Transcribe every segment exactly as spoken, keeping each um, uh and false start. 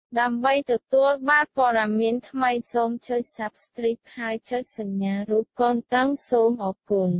ដើម្បីទទួលបានព័ត៌មានថ្មីសូមចុច Subscribe ហើយចុចសញ្ញារូបកូនតឹងសូមអរគុណ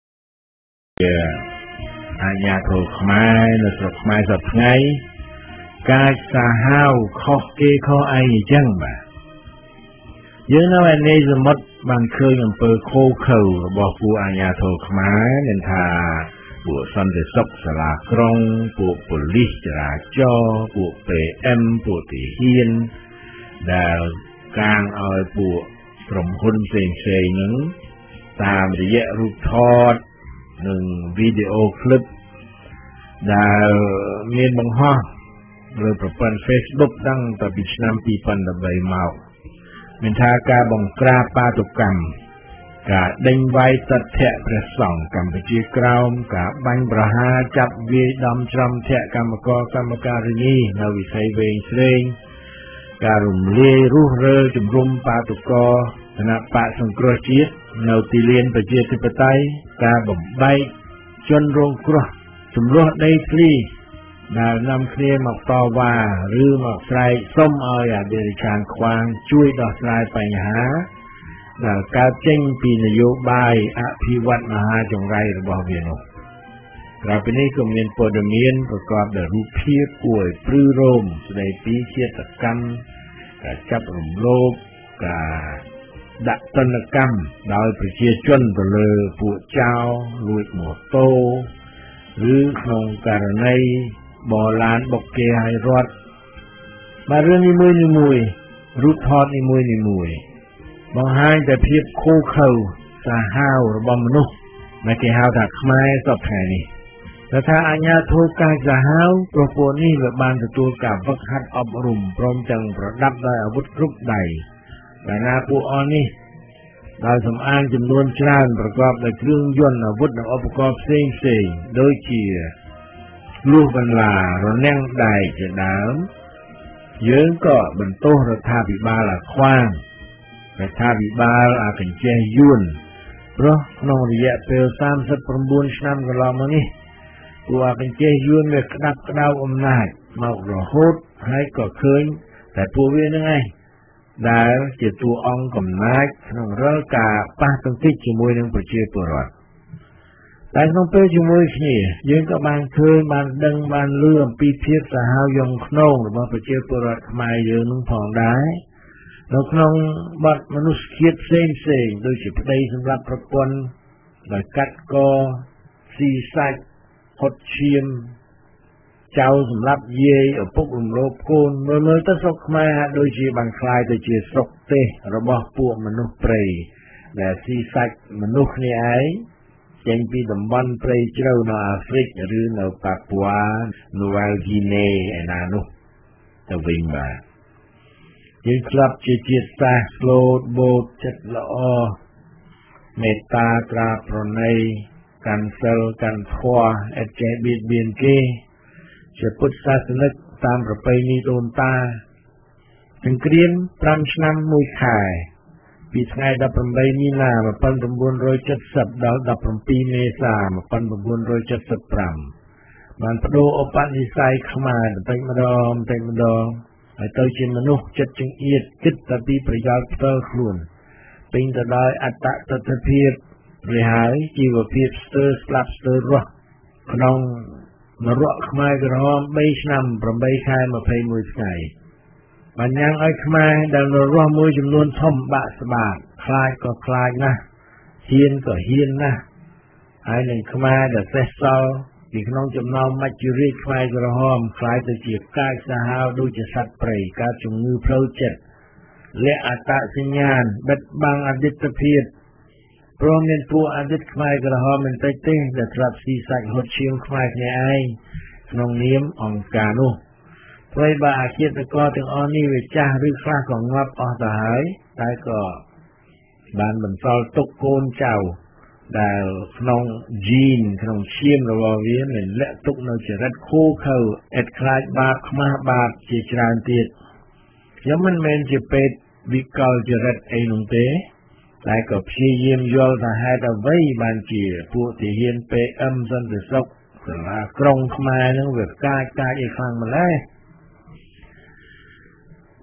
អាញាធរខ្មែរនៅស្រុកខ្មែរសប្តាហ៍កាចសាហាវខុសគេខុសឯងអញ្ចឹងបាទយើងនៅឯនៃសមុទ្របានឃើញអំពើខូខើរបស់ពួកអាញាធរខ្មែរមានថាពួកសន្តិសុខសាលាក្រុងពួកប៉ូលីសចរាចរណ៍ពួក pê em ពួកទាហានដែលកាងឲ្យពួកក្រុមហ៊ុនផ្សេងៗហ្នឹងតាមរយៈរូបថតនិងវីដេអូឃ្លីបដែលមានបង្ហោះលើប្រព័ន្ធ Facebook តាំងតែពីឆ្នាំពីរពាន់ប្រាំបីមកមានថាការបង្ក្រាបបាតុកម្មការដេញវាយទិដ្ឋិព្រះសង្ឃកម្ពុជាក្រោមការបាញ់ប្រហារចាប់វាយដំច្រំធាក់កម្មករកម្មការិនីនៅវិស័យវែងស្រេងការរំលាយរុះរើជំរុំបាតុករគណៈបកសង្គ្រោះជាតិនៅទីលានប្រជាធិបតេយ្យការបំបែកជនរងគ្រោះចំនួនដីធ្លីដែលនាំគ្នាមកតវ៉ាឬមកស្រែកសុំឲ្យអធិរាជខ្វាងជួយដោះស្រាយបញ្ហាដែលកើតចេញពីនយោបាយអភិវឌ្ឍមហាចង្រៃរបស់វានោះក្រៅពីនេះក៏មានព័ត៌មានប្រកបដោយរូបភាពគួរឲ្យព្រឺរោមស្ដីពីឃាតកម្មការចាប់រំលោភការដាក់ទណ្ឌកម្មដោយប្រជាជនទៅលើពួកចៅលួចម៉ូតូឬក្នុងករណីបរឡានបុកគេឲ្យរត់បាទរឿងនីមួយៗរូបថតនីមួយៗបង្ហាញតែភាពខូខើសាហាវរបស់មនុស្សដែលគេហៅថាខ្មែរសពថ្ងៃនេះតែថាអាញាធរកាចសាហាវព្រោះពួកនេះវាបានទទួលការហ្វឹកហាត់អប់រំព្រមទាំងប្រដាប់ដោយអាវុធគ្រប់ដៃដែលណាពួកអស់នេះដោយសំអាងចំនួនច្រើនប្រកបដោយគ្រឿងយន្តអាវុធនិងឧបករណ៍ផ្សេងផ្សេងដូចជាលួសបន្លារនាំងដែកជាដើមយើងក៏បន្ទោសរដ្ឋាភិបាលអាខ្វាងរដ្ឋាភិបាលអាកញ្ចេះយួនព្រោះក្នុងរយៈពេលសាមសិបប្រាំបួនឆ្នាំកន្លងមកនេះពួកអាកញ្ចេះយួនវាក្តាប់ក្តៅអំណាចមករហូតហើយក៏ឃើញតែពួកវានឹងឯងដែលជាតួអង្គកំណាចក្នុងរាល់ការប៉ះទង្គិចជាមួយនឹងប្រជាពលរដ្ឋតែក្នុងពេលជាមួយគ្នាយើងក៏បានឃើញបានដឹងបានឮអំពីភាពសាហាវយង់ឃ្នងរបស់ប្រជាពលរដ្ឋខ្មែរយើងនឹងផងដែរនៅក្នុងបទមនុស្សជាតិផ្សេងផ្សេងដូចជាប្តីសម្រាប់ប្រពន្ធដោយកាត់កស៊ីសាច់ហត់ឈាមចៅសម្រាប់យាយឪពុករំលោភកូនមើលមើលទៅស្រុកខ្មែរហាក់ដូចជាបានคล้ายទៅជាស្រុកទេសរបស់ពួកមនុស្សព្រៃដែលស៊ីសាច់មនុស្សគ្នាឯងចេញពីតំបន់ព្រៃជ្រៅនៅអាហ្វ្រិកឬនៅប៉ាពូអានូវែលហ្គីណេឯណានោះទៅវិញបាទយើងក្លាប់ជាជាតិសាសន៍ស្លូតបូតចិត្តល្អមេត្តាត្រាប្រណីកាន់សិលកាន់ធម៌ឥតចេះបៀតបៀនគេជាពុទ្ធសាសនិកតាមប្រពៃណីដូនតាសង្គ្រាមប្រាំឆ្នាំមួយខែពីថ្ងៃដប់ប្រាំបីមីនា១៩៧០ដល់ដប់ប្រាំពីរមេសា១៩៧៥បានបដូរឧបនិស្ស័យខ្មែរបន្តិចម្ដងបន្តិចម្ដងហើយទៅជាមនុស្សចិត្តចង្អៀតគិតតែពីប្រយោជន៍ផ្ទាល់ខ្លួនពេញទៅដោយអត្តតថភាពឬហើយជីវភាពស្ទើរស្លាប់ស្ទើររស់ក្នុងនរកខ្មែរក្រហមបីឆ្នាំប្រាំបីខែម្ភៃមួយថ្ងៃបានញ៉ាំងឲ្យខ្មែរដែលនៅរស់មួយចំនួនធំបាក់ស្បាតខ្លាចក៏ខ្លាចណាស់ហ៊ានក៏ហ៊ានណាស់ហើយនឹងខ្មែរដែលសេះសល់ពីក្នុងចំណោមមច្ចុរាជខ្មែរក្រហមខ្លាចទៅជាកាចសាហាវដូចជាសត្វព្រៃកើតជំងឺផ្លូវចិត្តលាក់អត្តសញ្ញាណបិទបាំងអតីតភាពព្រមមានពួកអតីតខ្មែរក្រហមមិនតិចទេដែលធ្លាប់ស៊ីសាច់ហត់ឈាមខ្មែរគ្នាឯងក្នុងនាមអង្គការនោះព្រោះបើអាជីវករទាំងអស់នេះវាចាស់ឬខ្លះក៏ងាប់អស់ទៅហើយតែក៏បានបន្សល់ទុកកូនចៅដែលក្នុង gene ក្នុងឈាមរបស់វាមានលាក់ទុកនៅចរិតខូខើឥតខ្លាចបាបខ្មាស់បាបជាច្រើនទៀតខ្ញុំមិនមែនជាពេទ្យវិកលចរិតអីនោះទេតែក៏ព្យាយាមយល់ថាហេតុអ្វីបានជាពួកទាហាន pê em សន្តិសុខសាលាក្រុងខ្មែរនឹងវាកាចកាចអីខ្លាំងម្ល៉េះ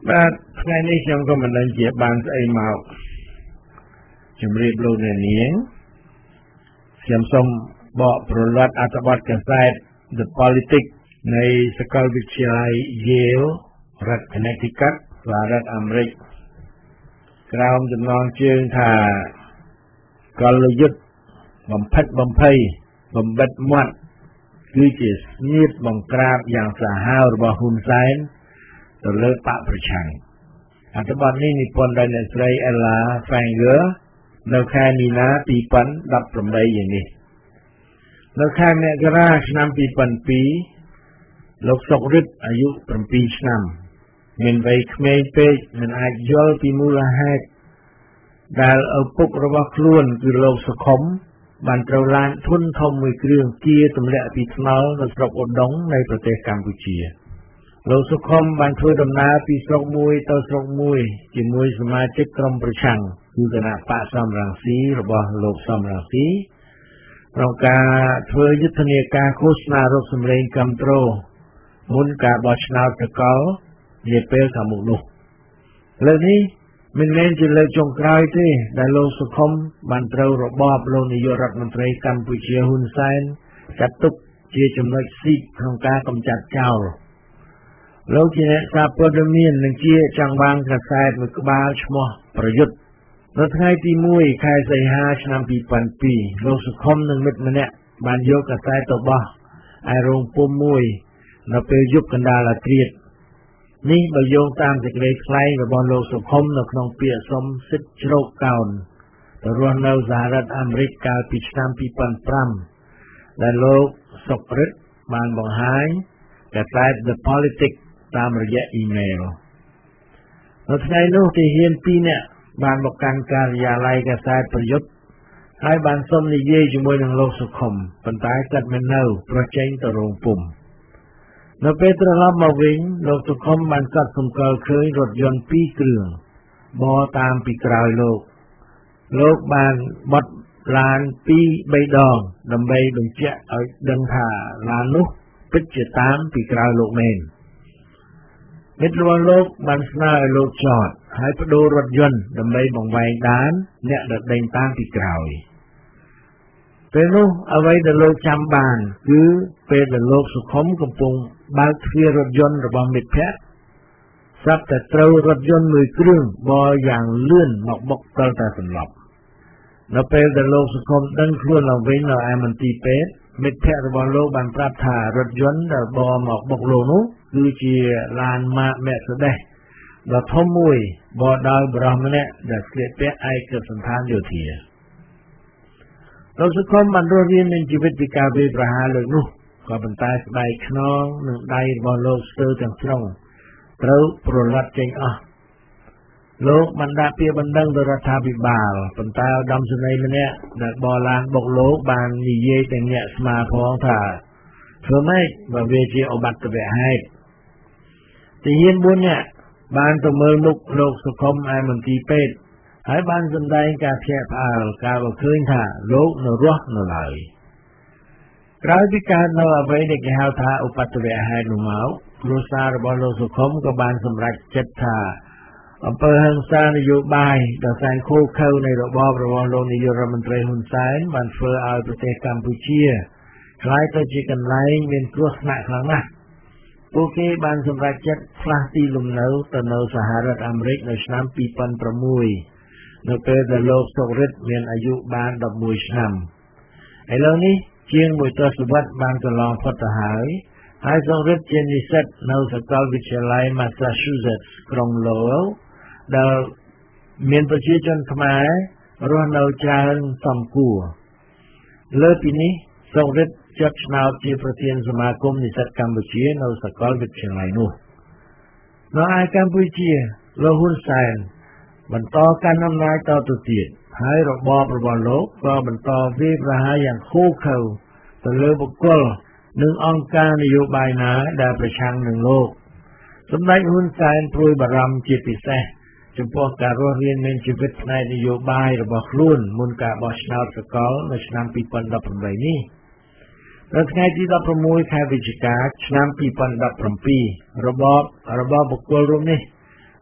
បាទថ្ងៃនេះខ្ញុំក៏មិនដឹងជាបានស្អីមកជំរាបលោកអ្នកនាងខ្ញុំសូមបកប្រវត្តិអត្ថបទកាសែត The Politics នៃសាកលវិទ្យាល័យ Yale រដ្ឋ Connecticut សហរដ្ឋអាមេរិកក្រោមចំណងជើងថាកលយុទ្ធបំផិតបំភ័យបំបិទមាត់គឺជាស្ញៀតបង្ក្រាបយ៉ាងសាហាវរបស់ហ៊ុនសែនទៅលើបកប្រឆាំងអត្ថបទនេះនិពន្ធដោយអ្នកស្រី Ella Finger នៅខែមីនាពីរពាន់ដប់ប្រាំបីយ៉ាងនេះនៅខែមករាឆ្នាំពីរពាន់ពីរលោកសុករិទ្ធអាយុប្រាំពីរឆ្នាំមានវ័យក្មេងពេកមិនអាចយល់ពីមូលហេតុដែលឪពុករបស់ខ្លួនគឺលោកសុខុមបានត្រូវឡានធុនធំមួយគ្រឿងគៀទម្លាក់ពីថ្នល់នៅស្រុកឧដុង្គនៃប្រទេសកម្ពុជាលោកសុខុមបានធ្វើដំណើរពីស្រុកមួយទៅស្រុកមួយជាមួយសមាជិកក្រុមប្រឆាំងគឺគណៈបកសំរងស៊ីរបស់លោកសំរងស៊ីក្នុងការធ្វើយុទ្ធនាការឃោសនារកសម្លេងគាំទ្រមុនការបោះឆ្នោតសកលនាពេលខាងមុខនោះលើកនេះមិនមែនជាលើកចុងក្រោយទេដែលលោកសុខុមបានត្រូវរបបលោកនាយករដ្ឋមន្ត្រីកម្ពុជាហ៊ុនសែនចាត់ទុកជាចំណុចស៊ីកក្នុងការកម្ចាត់ចោលលោកជាអ្នកសារព័ត៌មាននិងជាចាំងបាំងកាសែតមួយក្បាលឈ្មោះប្រយុទ្ធនៅថ្ងៃទីមួយខែសីហាឆ្នាំពីរពាន់ពីរលោកសុខុមនិងមិត្តម្នាក់បានយកកាសែតទៅបោះឯរោងពុម្ពមួយនៅពេលយប់កណ្ដាលអាធ្រាត្រនេះបើយោងតាមសេចក្តីថ្លែងរបស់លោកសុខុមនៅក្នុងពាក្យសុំសិទ្ធិជ្រកកោនទៅរស់នៅសហរដ្ឋអាមេរិកកាលពីឆ្នាំពីរពាន់ប្រាំដែលលោកសុករិទ្ធបានបង្ហាញកាសែត The Politics តាមរយៈអ៊ីមែលនៅថ្ងៃនោះទាហានពីរនាក់បានមកកាន់ការិយាល័យកាសែតប្រយុទ្ធហើយបានសុំនិយាយជាមួយនឹងលោកសុខុមប៉ុន្តែគាត់មិននៅព្រោះចេញទៅរោងពុម្ពនៅពេលត្រឡប់មកវិញលោកសុខុមបានកត់សម្គាល់ឃើញរថយន្តពីរគ្រឿងបរតាមពីក្រោយលោកលោកបានបត់ឡានពីរបីដងដើម្បីបញ្ជាក់ឲ្យដឹងថាឡាននោះពិតជាតាមពីក្រោយលោកមែនមិត្តរបស់លោកបានស្នើឲ្យលោកចតហើយបដូររថយន្តដើម្បីបង្វែងដានអ្នកដែលដេញតាមពីក្រោយពេលនោះអ្វីដែលលោកចាំបានគឺពេលដែលលោកសុខុមកំពុងបើកទ្វាររថយន្តរបស់មិត្តភក្តិស្រាប់តែត្រូវរថយន្តមួយគ្រឿងបរយ៉ាងលឿនមកបុកទាល់តែសន្លប់នៅពេលដែលលោកសុខុមដឹងខ្លួនឡើងវិញនៅឯមន្ទីរពេទ្យមិត្តភក្តិរបស់លោកបានប្រាប់ថារថយន្តដែលបរមកបុកលោកនោះគឺជាឡានម៉ាក Mercedes ដ៏ធំមួយបរដោយបុរសម្នាក់ដែលស្លៀកពាក់ឯកសណ្ឋានយោធាលោកសុខុមបានរស់រានមានជីវិតពីការវាយប្រហារលើកនោះក៏ប៉ុន្តែស្បែកខ្នងនិងដៃរបស់លោកស្ទើរទាំងស្រុងត្រូវប្រឡាត់ចេញអស់លោកបានដាក់ពាក្យបណ្ដឹងទៅរដ្ឋាភិបាលប៉ុន្តែឧត្តមសេនីយ៍ម្នាក់ដែលបរឡានបុកលោកបាននិយាយទៅអ្នកស្មាផងថាធ្វើម៉េចបើវាជាឧបទ្ទវហេតុទាហានបួននាក់បានទៅមើលមុខលោកសុខុមឯមន្ទីរពេទ្យហើយបានសម្ដែងការភ្ញាក់ផ្អើលកាលបើឃើញថាលោកនៅរស់នៅឡើយក្រោយពីកើតនៅអ្វីដែលគេហៅថាឧបទ្ទវហេតុនោះមកគ្រួសាររបស់លោកសុខុមក៏បានសម្រេចចិត្តថាអំពើហិង្សានយោបាយដ៏សែនឃោរឃៅនៃរបបរបស់លោកនាយករដ្ឋមន្ត្រីហ៊ុនសែនបានធ្វើឲ្យប្រទេសកម្ពុជាក្លាយទៅជាកន្លែងមានគ្រោះថ្នាក់ខ្លាំងណាស់ពួកគេបានសម្រេចចិត្តផ្លាស់ទីលំនៅទៅនៅសហរដ្ឋអាមេរិកនៅឆ្នាំពីរពាន់ប្រាំមួយនៅពេលដែលលោកសុករិទ្ធមានអាយុបានដប់មួយឆ្នាំឥឡូវនេះជាងមួយទសវត្សរ៍បានកន្លងផុតទៅហើយហើយសុករិទ្ធជានិស្សិតនៅសាកលវិទ្យាល័យ Massachusetts ក្រុង Lowell ដែលមានប្រជាជនខ្មែររស់នៅច្រើនសំគួរលើពីនេះសុករិទ្ធជាប់ឆ្នោតជាប្រធានសមាគមនិស្សិតកម្ពុជានៅសាកលវិទ្យាល័យនោះនៅឯកម្ពុជាលោកហ៊ុនសែនបន្តកាន់អំណាចតទៅទៀតហើយរបបរបស់លោកក៏បន្តវាយប្រហារយ៉ាងឃោរឃៅទៅលើបុគ្គលនិងអង្គការនយោបាយណាដែលប្រឆាំងនឹងលោកសម្ដេចហ៊ុនសែនព្រួយបារម្ភជាពិសេសចំពោះការរស់រានមានជីវិតផ្នែកនយោបាយរបស់ខ្លួនមុនការបោះឆ្នោតសកលនៅឆ្នាំពីរពាន់ដប់ប្រាំបីនេះនៅថ្ងៃទីដប់ប្រាំមួយខែវិច្ឆិកាឆ្នាំពីរពាន់ដប់ប្រាំពីររបបរបស់បុគ្គលរូបនេះ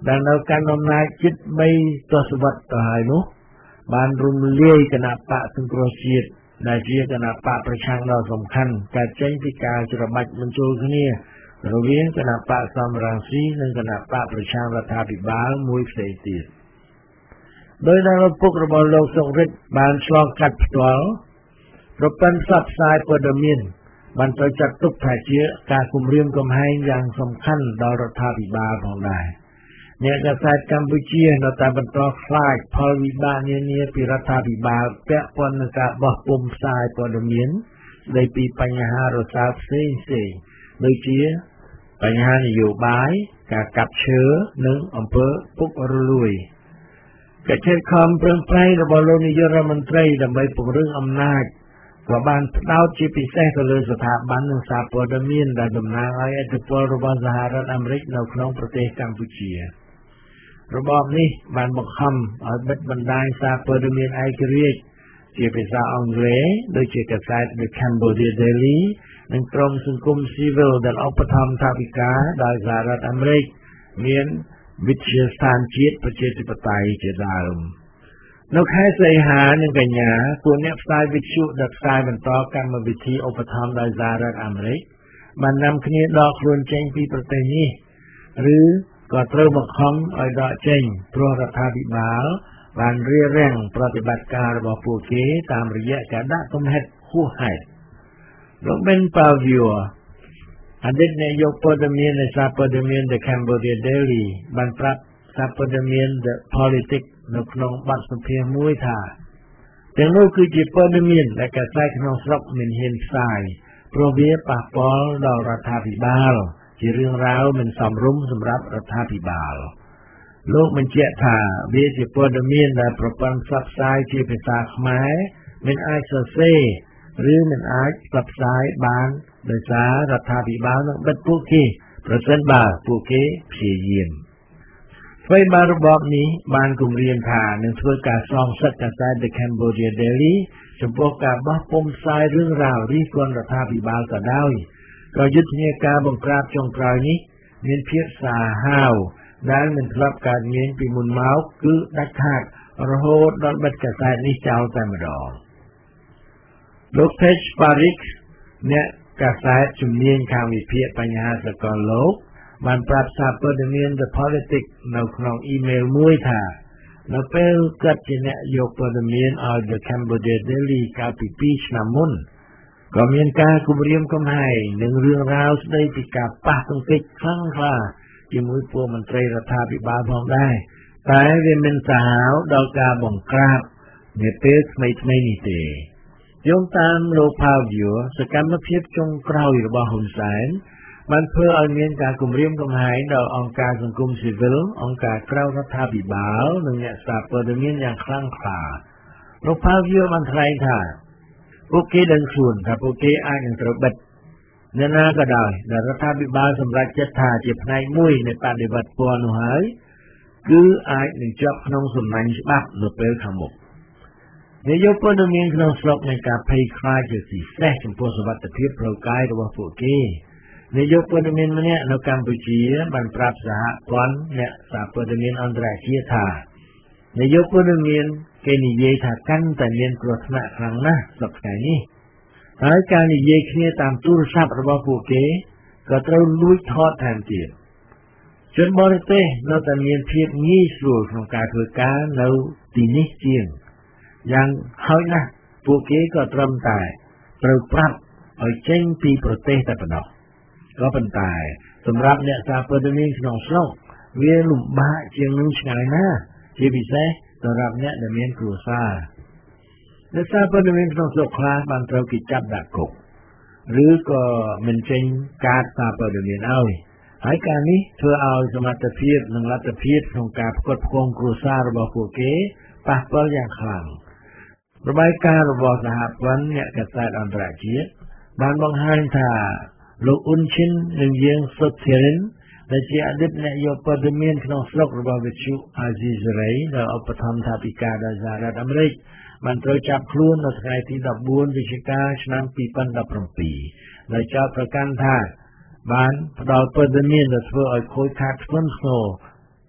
ដែលនៅកាន់អំណាចជិតបីទសវត្សរ៍ទៅហើយនោះបានរំលាយគណៈបកសង្គ្រោះជាតិដែលជាគណៈបកប្រឆាំងដ៏សំខាន់កើតចេញពីការច្របាច់បញ្ចូលគ្នារវាងគណៈបកសំរងស៊ីនិងគណៈបកប្រឆាំងរដ្ឋាភិបាលមួយផ្សេងទៀតដោយដែលឪពុករបស់លោកសុករិទ្ធបានឆ្លងកាត់ផ្ទាល់ប្រព័ន្ធផ្សព្វផ្សាយព័ត៌មានបានត្រូវចាត់ទុកថាជាការគំរាមកំហែងយ៉ាងសំខាន់ដល់រដ្ឋាភិបាលផងដែរអ្នកកាសែតកម្ពុជានៅតែបន្តខ្លាចផលវិបាកនានាពីរដ្ឋាភិបាលពាក់ព័ន្ធនឹងការបោះពុម្ពផ្សាយព័ត៌មានស្ដីពីបញ្ហារសើបផ្សេងៗដូចជាបញ្ហានយោបាយការកាប់ឈើនិងអំពើពុករលួយកិច្ចខិតខំប្រឹងប្រែងរបស់លោកនាយករដ្ឋមន្ត្រីដើម្បីពង្រឹងអំណាចក៏បានផ្ដោតជាពិសេសទៅលើស្ថាប័ននិងសារព័ត៌មានដែលតំណាងឲ្យឥទ្ធិពលរបស់សហរដ្ឋអាមេរិកនៅក្នុងប្រទេសកម្ពុជារបបនេះបានបង្ខំឲ្យបិទបណ្ដាញសារព័ត៌មានឯករាជ្យជាភាសាអង់គ្លេសដូចជាកាសែត The Cambodia Daily និងក្រុមសង្គមស៊ីវិលដែលឧបត្ថម្ភថវិកាដោយសហរដ្ឋអាមេរិកមានវិទ្យាស្ថានជាតិប្រជាធិបតេយ្យជាដើមនៅខែសីហានិងកញ្ញាពួកអ្នកផ្សាយវិទ្យុដែលផ្សាយបន្តកម្មវិធីឧបត្ថម្ភដោយសហរដ្ឋអាមេរិកបាននាំគ្នាដកខ្លួនចេញពីប្រទេសនេះឬក៏ត្រូវបង្ខំឲ្យដកចេញព្រោះរដ្ឋាភិបាលបានរារាំងប្រតិបត្តិការរបស់ពួកគេតាមរយៈការដាក់កំហិតហួសហេតុលោក Ben Pavio អតីតនាយកព័ត៌មាននៃសារព័ត៌មាន The Cambodia Daily បានប្រាប់សារព័ត៌មាន The Politics នៅក្នុងបទសម្ភាសន៍មួយថាទាំងនោះគឺជាព័ត៌មានដែលកាសែតក្នុងស្រុកមិនហ៊ានផ្សាយព្រោះវាប៉ះពាល់ដល់រដ្ឋាភិបាលជារឿងរ៉ាវមិនសមរម្យសម្រាប់រដ្ឋាភិបាលលោកបញ្ជាក់ថាវាជាព័ត៌មានដែលប្រព័ន្ធផ្សព្វផ្សាយជាភាសាខ្មែរមិនអាចសរសេរឬមិនអាចផ្សព្វផ្សាយបានដោយសាររដ្ឋាភិបាលនឹងបិទពួកគេប្រសិនបើពួកគេព្យាយាមស្វ័យបានរបបនេះបានគម្រាមថានឹងធ្វើការសងសឹកកាសែត The Cambodia Daily ចំពោះការបោះពុម្ពផ្សាយរឿងរ៉ាវរិះគន់រដ្ឋាភិបាលក៏ដោយក៏យុទ្ធនាការបង្ក្រាបចុងក្រោយនេះមានភាពសាហាវដែលមិនធ្លាប់កើតមានពីមុនមកគឺដាច់ខាតរហូតដល់បិទកាសែតនេះចោលតែម្ដងលោក Tej Parik អ្នកកាសែតជំនាញខាងវិភាគបញ្ហាសកលលោកបានប្រាប់សារព័ត៌មាន The Politics នៅក្នុងអ៊ីមែលមួយថានៅពេលគាត់ជាអ្នកយកព័ត៌មានឲ្យ The Cambodia Daily កាលពីពីរឆ្នាំមុនក៏មានការគំរាមកំហែងនិងរឿងរ៉ាវស្ដីពីការប៉ះទង្គិចខ្លាំងក្លាជាមួយពួកមន្ត្រីរដ្ឋាភិបាលផងដែរតែវាមិនសាហាវដល់ការបង្ក្រាបនាពេលថ្មីៗនេះទេយោងតាមលោក Pavio សកម្មភាពចុងក្រោយរបស់ហ៊ុនសែនបានធ្វើឲ្យមានការគំរាមកំហែងដល់អង្គការសង្គមស៊ីវិលអង្គការក្រៅរដ្ឋាភិបាលនិងអ្នកសារព័ត៌មានយ៉ាងខ្លាំងក្លាលោក Pavio បានថ្លែងថាពួកគេដឹងខ្លួនថាពួកគេអាចនឹងត្រូវបិទនៅណាក៏ដោយដែលរដ្ឋាភិបាលសម្រេចចិត្តថាជាផ្នែកមួយនៃបដិវត្តពណ៌នោះហើយគឺអាចនឹងជាប់ក្នុងសំណាញ់ច្បាប់នៅពេលខាងមុខនាយកព័ត៌មានក្នុងស្រុកមានការភ័យខ្លាចជាពិសេសចំពោះសុវត្ថិភាពផ្លូវកាយរបស់ពួកគេនាយកព័ត៌មានម្នាក់នៅកម្ពុជាបានប្រាប់សហព័ន្ធអ្នកសារព័ត៌មានអន្តរជាតិថានាយកព័ត៌មានគេនិយាយថាកាន់តែមានគ្រោះថ្នាក់ខ្លាំងណាស់សប្តាហ៍នេះហើយការនិយាយគ្នាតាមទូរស័ព្ទរបស់ពួកគេក៏ត្រូវលួចថតថែមទៀតជនបរទេសនៅតែមានភាពងាយស្រួលក្នុងការធ្វើការនៅទីនេះជាងយ៉ាងហោចណាស់ពួកគេក៏ត្រឹមតែត្រូវប្រាប់ឲ្យចេញពីប្រទេសតែប៉ុណ្ណោះក៏ប៉ុន្តែសម្រាប់អ្នកសារព័ត៌មានក្នុងស្រុកវាលំបាកជាងនឹងឆ្ងាយណាស់ជាពិសេសសម្រាប់អ្នកដែលមានគ្រួសារអ្នកសារព័ត៌មានក្នុងស្រុកខ្លះបានត្រូវគេចាប់ដាក់គុកឬក៏មិនចេញកាតសារព័ត៌មានឲ្យហើយការនេះធ្វើឲ្យសមត្ថភាពនិងលទ្ធភាពក្នុងការផ្គត់ផ្គង់គ្រួសាររបស់ពួកគេប៉ះពាល់យ៉ាងខ្លាំងរបាយការណ៍របស់សហព័ន្ធអ្នកកាសែតអន្តរជាតិបានបង្ហាញថាលោកអ៊ុនឈិននិងយើងសុតធីរិនដែលជាអតីតនាយកព័ត៌មានក្នុងស្រុករបស់វិទ្យុអាស៊ីសេរីដែលឧបត្ថម្ភថវិកាដោយសហរដ្ឋអាមេរិកបានត្រូវចាប់ខ្លួននៅថ្ងៃទីដប់បួនវិច្ឆិកាឆ្នាំពីរពាន់ដប់ប្រាំពីរដោយចោទប្រកាន់ថាបានផ្ដល់ព័ត៌មានដែលធ្វើឲ្យខូចខាតធ្ងន់ធ្ងរ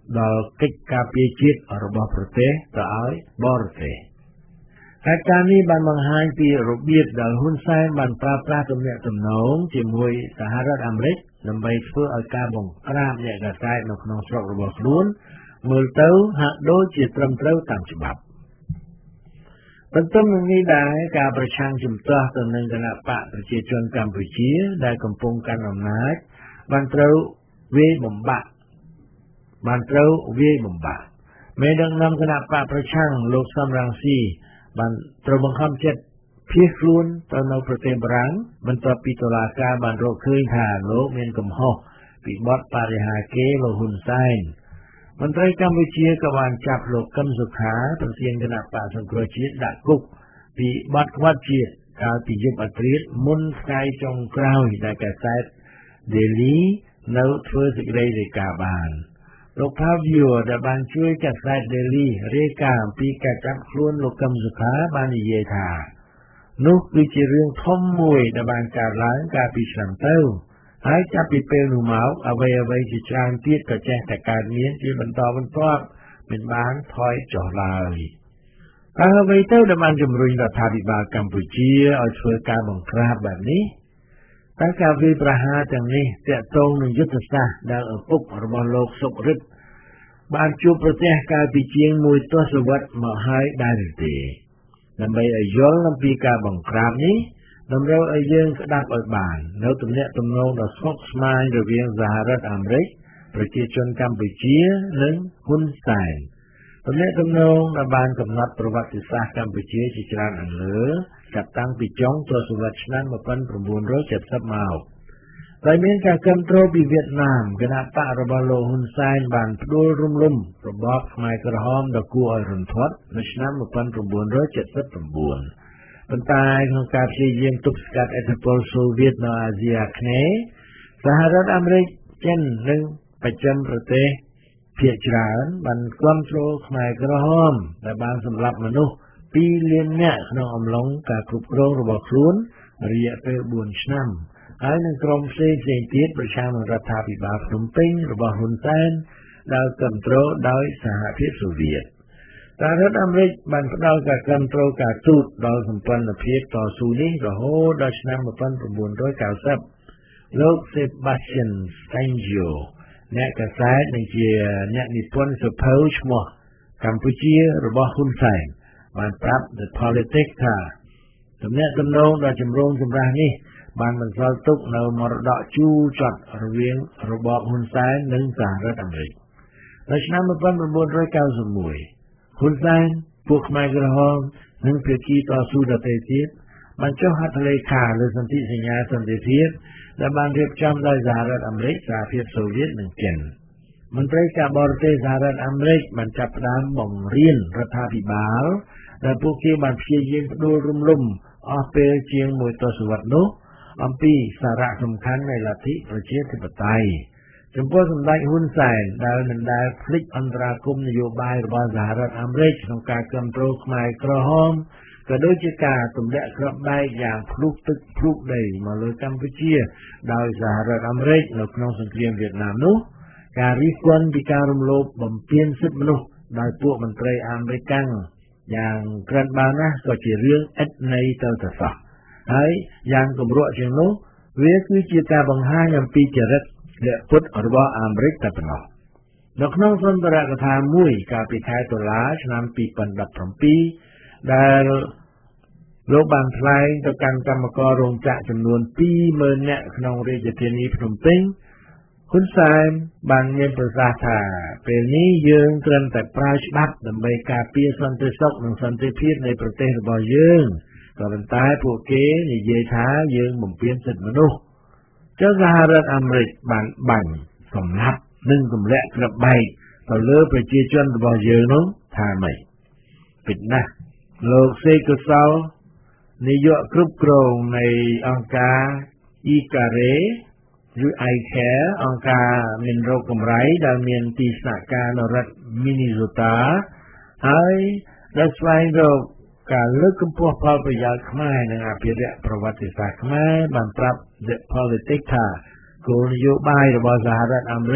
ដល់កិច្ចការពារជាតិរបស់ប្រទេសទៅឲ្យបរទេសហេតុការណ៍នេះបានបង្ហាញពីរបៀបដែលហ៊ុនសែនបានប្រើប្រាស់ទំនាក់ទំនងជាមួយសហរដ្ឋអាមេរិកដើម្បីធ្វើឲ្យការបង្ក្រាបអ្នកកាសែតនៅក្នុងស្រុករបស់ខ្លួនមើលទៅហាក់ដូចជាត្រឹមត្រូវតាមច្បាប់បន្ទាប់មកនេះដែរការប្រឆាំងជំទាស់ទៅនឹងគណបកប្រជាជនកម្ពុជាដែលកំពុងកាន់អំណាចបានត្រូវវាយបំបាក់បានត្រូវវាយបំបាក់មេដឹកនាំគណបកប្រឆាំងលោកសំរងស៊ីបានត្រូវបង្ខំចិត្តភៀសខ្លួនទៅនៅប្រទេសបារាំងបន្ទាប់ពីតុលាការបានរកឃើញថាលោកមានកំហុសពីបទបរិហាកេរលោកហ៊ុនសែនមន្ត្រីកម្ពុជាក៏បានចាប់លោកកឹមសុខាប្រធានគណៈបកសង្គ្រោះជាតិដាក់គុកពីបទក្បត់ជាតិកាលពីយប់អាធ្រាត្រមុនថ្ងៃចុងក្រោយដែលកាសែត Daily នៅធ្វើសេចក្តីរាយការណ៍បានលោកផាវីយ៉ូដែលបានជួយកាសែត Daily រាយការណ៍អំពីការចាប់ខ្លួនលោកកឹមសុខាបាននិយាយថានោះគឺជារឿងធំមួយដែលបានកើតឡើងកាលពីឆ្នាំទៅហើយចាប់ពីពេលនោះមកអ្វីអ្វីជាច្រើនទៀតក៏ចេះតែកើតមានជាបន្តបន្ទាប់មិនបានថយចុះឡើយតើអ្វីទៅដែលបានជំរុញរដ្ឋាភិបាលកម្ពុជាឲ្យធ្វើការបង្ក្រាបបែបនេះតើការវាយប្រហារទាំងនេះទាក់ទងនឹងយុទ្ធសាស្ត្រដែលឪពុករបស់លោកសុករិទ្ធបានជួបប្រទះកាលពីជាងមួយទសវត្សរ៍មកហើយដែរឬទេដើម្បីឲ្យយល់អំពីការបង្ក្រាបនេះតម្រូវឲ្យយើងស្ដាប់ឲ្យបាននៅទំនាក់ទំនងដ៏ស្មុគស្មាញរវាងសហរដ្ឋអាមេរិកប្រជាជនកម្ពុជានិងហ៊ុនសែនទំនាក់ទំនងដែលបានកំណត់ប្រវត្តិសាស្ត្រកម្ពុជាជាច្រើនអន្លើចាប់តាំងពីចុងទសវត្សរ៍ឆ្នាំmột nghìn chín trăm bảy mươiមកដោយមានការគាំទ្រពីវៀតណាមគណៈបករបស់លោកហ៊ុនសែនបានផ្ដួលរំលំរបបខ្មែរក្រហមដ៏គួរឲ្យរន្ធត់នៅឆ្នាំmột nghìn chín trăm bảy mươi chínប៉ុន្តែក្នុងការព្យាយាមទប់ស្កាត់ឥទ្ធិពលសូវៀតនៅអាស៊ីអាគ្នេយ៍សហរដ្ឋអាមេរិកចិននិងបច្ចិមប្រទេសភាគច្រើនបានគាំទ្រខ្មែរក្រហមដែលបានសម្លាប់មនុស្សពីរលាននាក់ក្នុងអំឡុងការគ្រប់គ្រងរបស់ខ្លួនរយៈពេលបួនឆ្នាំហើយនឹងក្រុមផ្សេងផ្សេងទៀតប្រឆាំងនឹងរដ្ឋាភិបាលភ្នំពេញរបស់ហ៊ុនសែនដែលគាំទ្រដោយសហភាពសូវៀតសហរដ្ឋអាមេរិកបានផ្ដល់ការគាំទ្រការទូតដល់សម្ព័ន្ធភាពតស៊ូនេះរហូតដល់ឆ្នាំmột nghìn chín trăm chín mươiលោក Sebastian Stangio អ្នកកាសែតនិងជាអ្នកនិពន្ធសៀវភៅឈ្មោះកម្ពុជារបស់ហ៊ុនសែនបានប្រាប់ The Politics ថាទំនាក់ទំនងដ៏ចម្រូងចម្រាសនេះបានបន្សល់ទុកនៅមរតកជូរចត់រវាងរបបហ៊ុនសែននិងសហរដ្ឋអាមេរិកនៅឆ្នាំmột nghìn chín trăm chín mươi mốtហ៊ុនសែនពួកខ្មែរក្រហមនិងភាគីតស៊ូដទៃទៀតបានចុះហត្ថលេខាលើសន្ធិសញ្ញាសន្តិភាពដែលបានរៀបចំដោយសហរដ្ឋអាមេរិកសហភាពសូវៀតនិងចិនមន្ត្រីការបរទេសសហរដ្ឋអាមេរិកបានចាប់ផ្ដើមបង្រៀនរដ្ឋាភិបាលដែលពួកគេបានព្យាយាមផ្ដួលរំលំអស់ពេលជាងមួយទសវត្សរ៍នោះអំពីសារៈសំខាន់នៃលទ្ធិប្រជាធិបតេយ្យចំពោះសម្ដេចហ៊ុនសែនដែលមិនដែលភ្លេចអន្តរាគមន៍នយោបាយរបស់សហរដ្ឋអាមេរិកក្នុងការគាំទ្រខ្មែរក្រហមក៏ដូចជាការទម្លាក់គ្រាប់បែកយ៉ាងភ្លុកទឹកភ្លុកដីមកលើកម្ពុជាដោយសហរដ្ឋអាមេរិកនៅក្នុងសង្គ្រាមវៀតណាមនោះការរិះគន់ពីការរំលោភបំពានសិទ្ធិមនុស្សដោយពួកមន្ត្រីអាមេរិកយ៉ាងក្រិនបើណាស់ក៏ជារឿងឥតន័យទៅទៅសោះហើយយ៉ាងគម្រក់ជាងនោះវាគឺជាការបង្ហាញអំពីចរិតលាក់ពុតរបស់អាមេរិកតែប៉ុណ្ណោះនៅក្នុងសន្ទរកថាមួយកាលពីខែតុលាឆ្នាំពីរពាន់ដប់ប្រាំពីរដែលលោកបានថ្លែងទៅកាន់កម្មកររោងចក្រចំនួនពីរម៉ឺននាក់ក្នុងរាជធានីភ្នំពេញហ៊ុនសែនបានមានប្រសាសន៍ថាពេលនេះយើងត្រឹមតែប្រើច្បាប់ដើម្បីការពារសន្តិសុខនិងសន្តិភាពនៃប្រទេសរបស់យើងក៏ប៉ុន្តែពួកគេនិយាយថាយើងបំពានសិទ្ធិមនុស្សចុះសហរដ្ឋអាមេរិកបានបាញ់សម្លាប់និងទម្លាក់គ្រាប់បែកទៅលើប្រជាជនរបស់យើងនោះថាម៉េចពិតណាស់លោកសេកុសលនាយកគ្រប់គ្រងនៃអង្គការ I C A R E ឬ I Care អង្គការមានរោគកម្រៃដែលមានទីស្នាក់ការនៅរដ្ឋ Minnesota ហើយដែលស្វែងរកការលើកកម្ពស់ផលប្រយោជន៍ខ្មែរនិងអភិរក្សប្រវត្តិសាស្ត្រខ្មែរបានប្រាប់ The Politics ថាគោលនយោបាយរបស់សហរដ្ឋអាមេរិក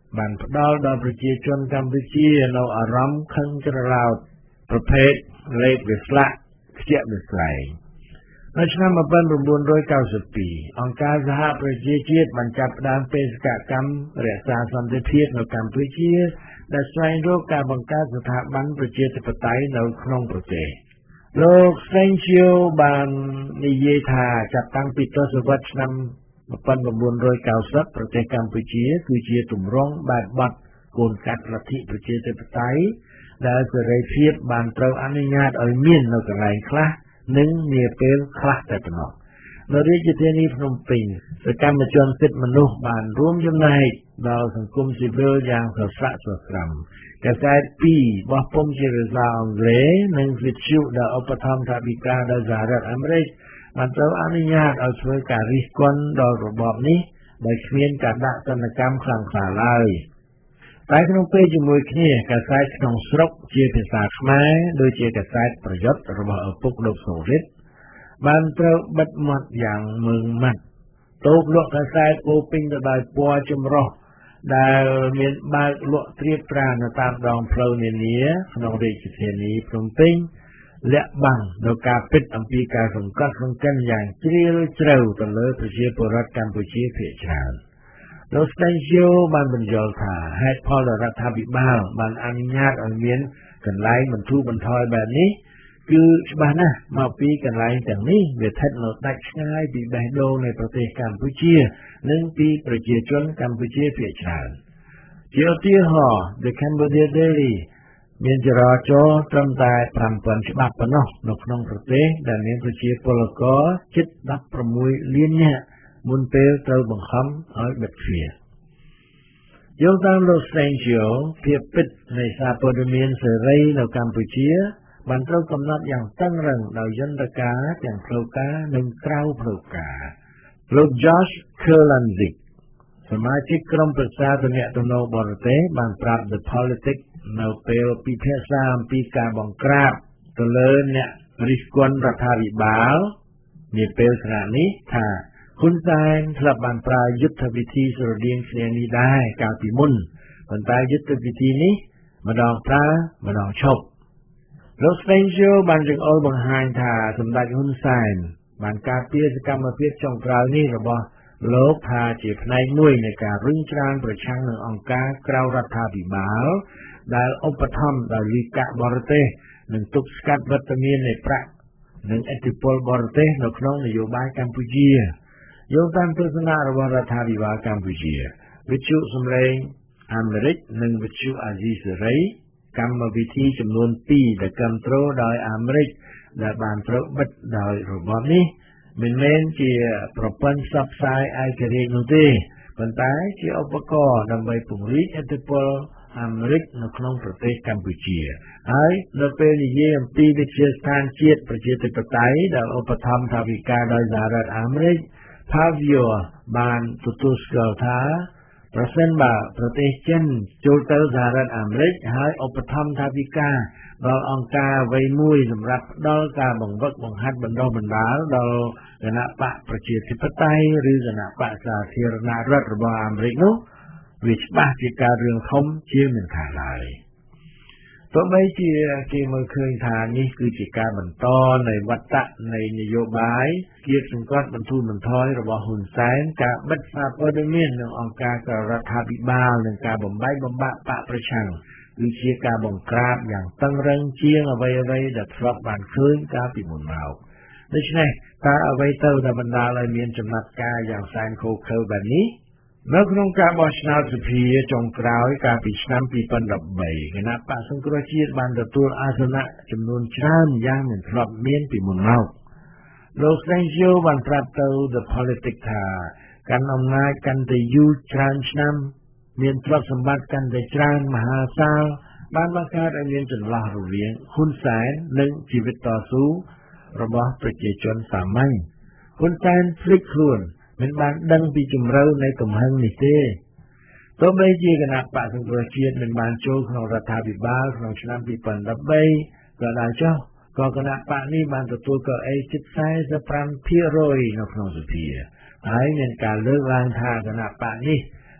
បានផ្ដល់ដល់ប្រជាជនកម្ពុជានៅអារម្មណ៍ខឹងច្រឡោតប្រភេទលេបវាស្លាក់ខ្ជាក់វាស្លែងនៅឆ្នាំmột nghìn chín trăm chín mươi haiអង្គការសហប្រជាជាតិបានចាប់ផ្ដើមបេសកកម្មរក្សាសន្តិភាពនៅកម្ពុជាដែលស្វែងរកការបង្កើតស្ថាប័នប្រជាធិបតេយ្យនៅក្នុងប្រទេសលោក Steincio បាននិយាយថាចាប់តាំងពីទសវត្សរ៍ឆ្នាំmột nghìn chín trăm chín mươi ប្រទេសកម្ពុជាគឺជាទម្រង់បែបបទកូនកាត់លទ្ធិប្រជាធិបតេយ្យដែលសេរីភាពបានត្រូវអនុញ្ញាតឲ្យមាននៅកន្លែងខ្លះនិងនាពេលខ្លះតែប៉ុណ្ណោះនៅរាជធានីភ្នំពេញសកម្មជនសិទ្ធិមនុស្សបានរួមចំណែកដល់សង្គមស៊ីវិលយ៉ាងសស្រាក់សស្រាំកាសែតពីរបោះពុម្ពជាភាសាអង់គ្លេសនិងវិទ្យុដែលឧបត្ថម្ភថវិកាដោយសហរដ្ឋអាមេរិកបានត្រូវអនុញ្ញាតឲ្យធ្វើការរិះគន់ដល់របបនេះដោយគ្មានការដាក់ទណ្ឌកម្មខ្លាំងក្លាឡើយតែក្នុងពេលជាមួយគ្នាកាសែតក្នុងស្រុកជាភាសាខ្មែរដូចជាកាសែតប្រយុទ្ធរបស់ឪពុកលោកសូរិតបានត្រូវបិទមាត់យ៉ាងម៉ឺងម៉ាត់តូបលក់កាសែតពោពេញទៅដោយពណ៌ចម្រុះដែលមានបើកលក់ត្រៀបត្រានៅតាមដងផ្លូវនានាក្នុងរាជធានីភ្នំពេញលាក់បាំងដល់ការពិតអំពីការសង្កត់សង្កិនយ៉ាងជ្រាលជ្រៅទៅលើប្រជាពលរដ្ឋកម្ពុជាភាគច្រើនលោក Steincio បានបញ្យល់ថាហេតុផលដែលរដ្ឋាភិបាលបានអនុញ្ញាតឲ្យមានកន្លែងបន្ធូរបន្ថយបែបនេះគឺច្បាស់ណាស់មកពីកន្លែងទាំងនេះវាស្ថិតនៅដាច់ឆ្ងាយពីបេះដូងនៃប្រទេសកម្ពុជានិងពីប្រជាជនកម្ពុជាភាគច្រើនជាឧទាហរណ៍ The Cambodia Daily មានចរាចរណ៍ត្រឹមតែប្រាំពាន់ច្បាប់ប៉ុណ្ណោះនៅក្នុងប្រទេសដែលមានប្រជាពលករជិតដប់ប្រាំមួយលាននាក់មុនពេលត្រូវបង្ខំឲ្យបិទទ្វារយោងតាមលោក Steincio ភាពពិតនៃសារព័ត៌មានសេរីនៅកម្ពុជាបានត្រូវកំណត់យ៉ាងតឹងរ៉ឹងដោយយន្តការទាំងផ្លូវការនិងក្រៅផ្លូវការលោក Josh Kurlantzick សមាជិកក្រុមប្រឹក្សាទំនាក់ទំនងបរទេសបានប្រាប់ The Politics នៅពេលពិភាក្សាអំពីការបង្ក្រាបទៅលើអ្នករិះគន់រដ្ឋាភិបាលនាពេលខណៈនេះថាហ៊ុនសែនធ្លាប់បានប្រើយុទ្ធវិធីស្រដៀងគ្នានេះដែរកាលពីមុនប៉ុន្តែយុទ្ធវិធីនេះម្ដងប្រើម្ដងឈប់លោក Steincio បានចង្អុលបង្ហាញថាសម្ដេចហ៊ុនសែនបានការពារសកម្មភាពចុងក្រោយនេះរបស់លោកថាជាផ្នែកមួយនៃការរុញច្រានប្រឆាំងនឹងអង្គការក្រៅរដ្ឋាភិបាលដែលឧបត្ថម្ភដោយលីកាបរទេសនិងទប់ស្កាត់វត្តមាននៃប្រាក់និងឥទ្ធិពលបរទេសនៅក្នុងនយោបាយកម្ពុជាយោងតាមទស្សនៈរបស់រដ្ឋាភិបាលកម្ពុជាវិទ្យុសម្លេងអាមេរិកនិងវិទ្យុអាស៊ីសេរីកម្មវិធីចំនួនពីរដែលគ្រប់គ្រងដោយអាមេរិកដែលបានត្រូវបិទដោយរបបនេះមិនមែនជាប្រព័ន្ធផ្សព្វផ្សាយឯករាជ្យនោះទេប៉ុន្តែជាឧបករណ៍ដើម្បីពង្រីកឥទ្ធិពលអាមេរិកនៅក្នុងប្រទេសកម្ពុជាហើយនៅពេលនិយាយអំពីវិទ្យាស្ថានជាតិប្រជាធិបតេយ្យដែលឧបត្ថម្ភថវិកាដោយសហរដ្ឋអាមេរិកPavio បានទទួលស្គាល់ថាប្រសិនបើប្រទេសចិនចូលទៅសហរដ្ឋអាមេរិកហើយឧបត្ថម្ភថវិកាដល់អង្គការអ្វីមួយសម្រាប់ផ្ដល់ការបង្វឹកបង្ហាត់បណ្ដុះបណ្ដាលដល់គណៈបកប្រជាធិបតេយ្យឬគណៈបកសាធារណរដ្ឋរបស់អាមេរិកនោះវាច្បាស់ជាការរឿងធំជាមិនខានឡើយទោះបីជាគេមើលឃើញថានេះគឺជាការបន្តនៃវត្តៈនៃនយោបាយគៀបសង្កត់បន្ធូរបន្ថយរបស់ហ៊ុនសែនការបិទសារព័ត៌មាននិងអង្គការក្រៅរដ្ឋាភិបាលនិងការបំបែកបំបាក់បកប្រឆាំងគឺជាការបង្ក្រាបយ៉ាងតឹងរ៉ឹងជាងអ្វីៗដែលធ្លាប់បានឃើញកាលពីមុនមកដូច្នេះតើអ្វីទៅដែលបណ្ដាលឲ្យមានចំណាត់ការយ៉ាងសែនឃោរឃៅបែបនេះនៅក្នុងការបោះឆ្នោតសភាចុងក្រោយកាលពីឆ្នាំពីរពាន់ដប់បីគណៈបក្សសង្គ្រោះជាតិបានទទួលអាសនៈចំនួនច្រើនយ៉ាងមិនធ្លាប់មានពីមុនមកលោក Steincio បានប្រាប់ទៅ The Politics ថាកាន់អំណាចកាន់តែយូរច្រើនឆ្នាំមានទ្រព្យសម្បត្តិកាន់តែច្រើនមហាសាលបានបង្កើតឲ្យមានចន្លោះរវាងហ៊ុនសែននិងជីវិតតស៊ូរបស់ប្រជាជនសាមញ្ញហ៊ុនសែនភ្លេចខ្លួនមិនបានដឹងពីជំរឿនៃកំហឹងនេះទេទោះបីជាគណៈបក្សសង្គ្រោះជាតិមិនបានចូលក្នុងរដ្ឋាភិបាលក្នុងឆ្នាំពីរពាន់ដប់បីក៏ដោយចុះក៏គណៈបក្សនេះបានទទួលកៅអីជិត สี่สิบห้าភាគរយ នៅក្នុងសភាហើយមានការលើកឡើងថាគណៈបក្សនេះ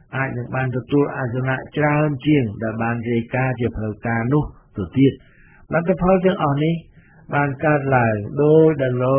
អាចនឹងបានទទួលអាសនៈច្រើនជាងដែលបានរាយការណ៍ជាផ្លូវការនោះទៅទៀតលទ្ធផលទាំងអស់នេះបានកើតឡើងដោយដែលលោក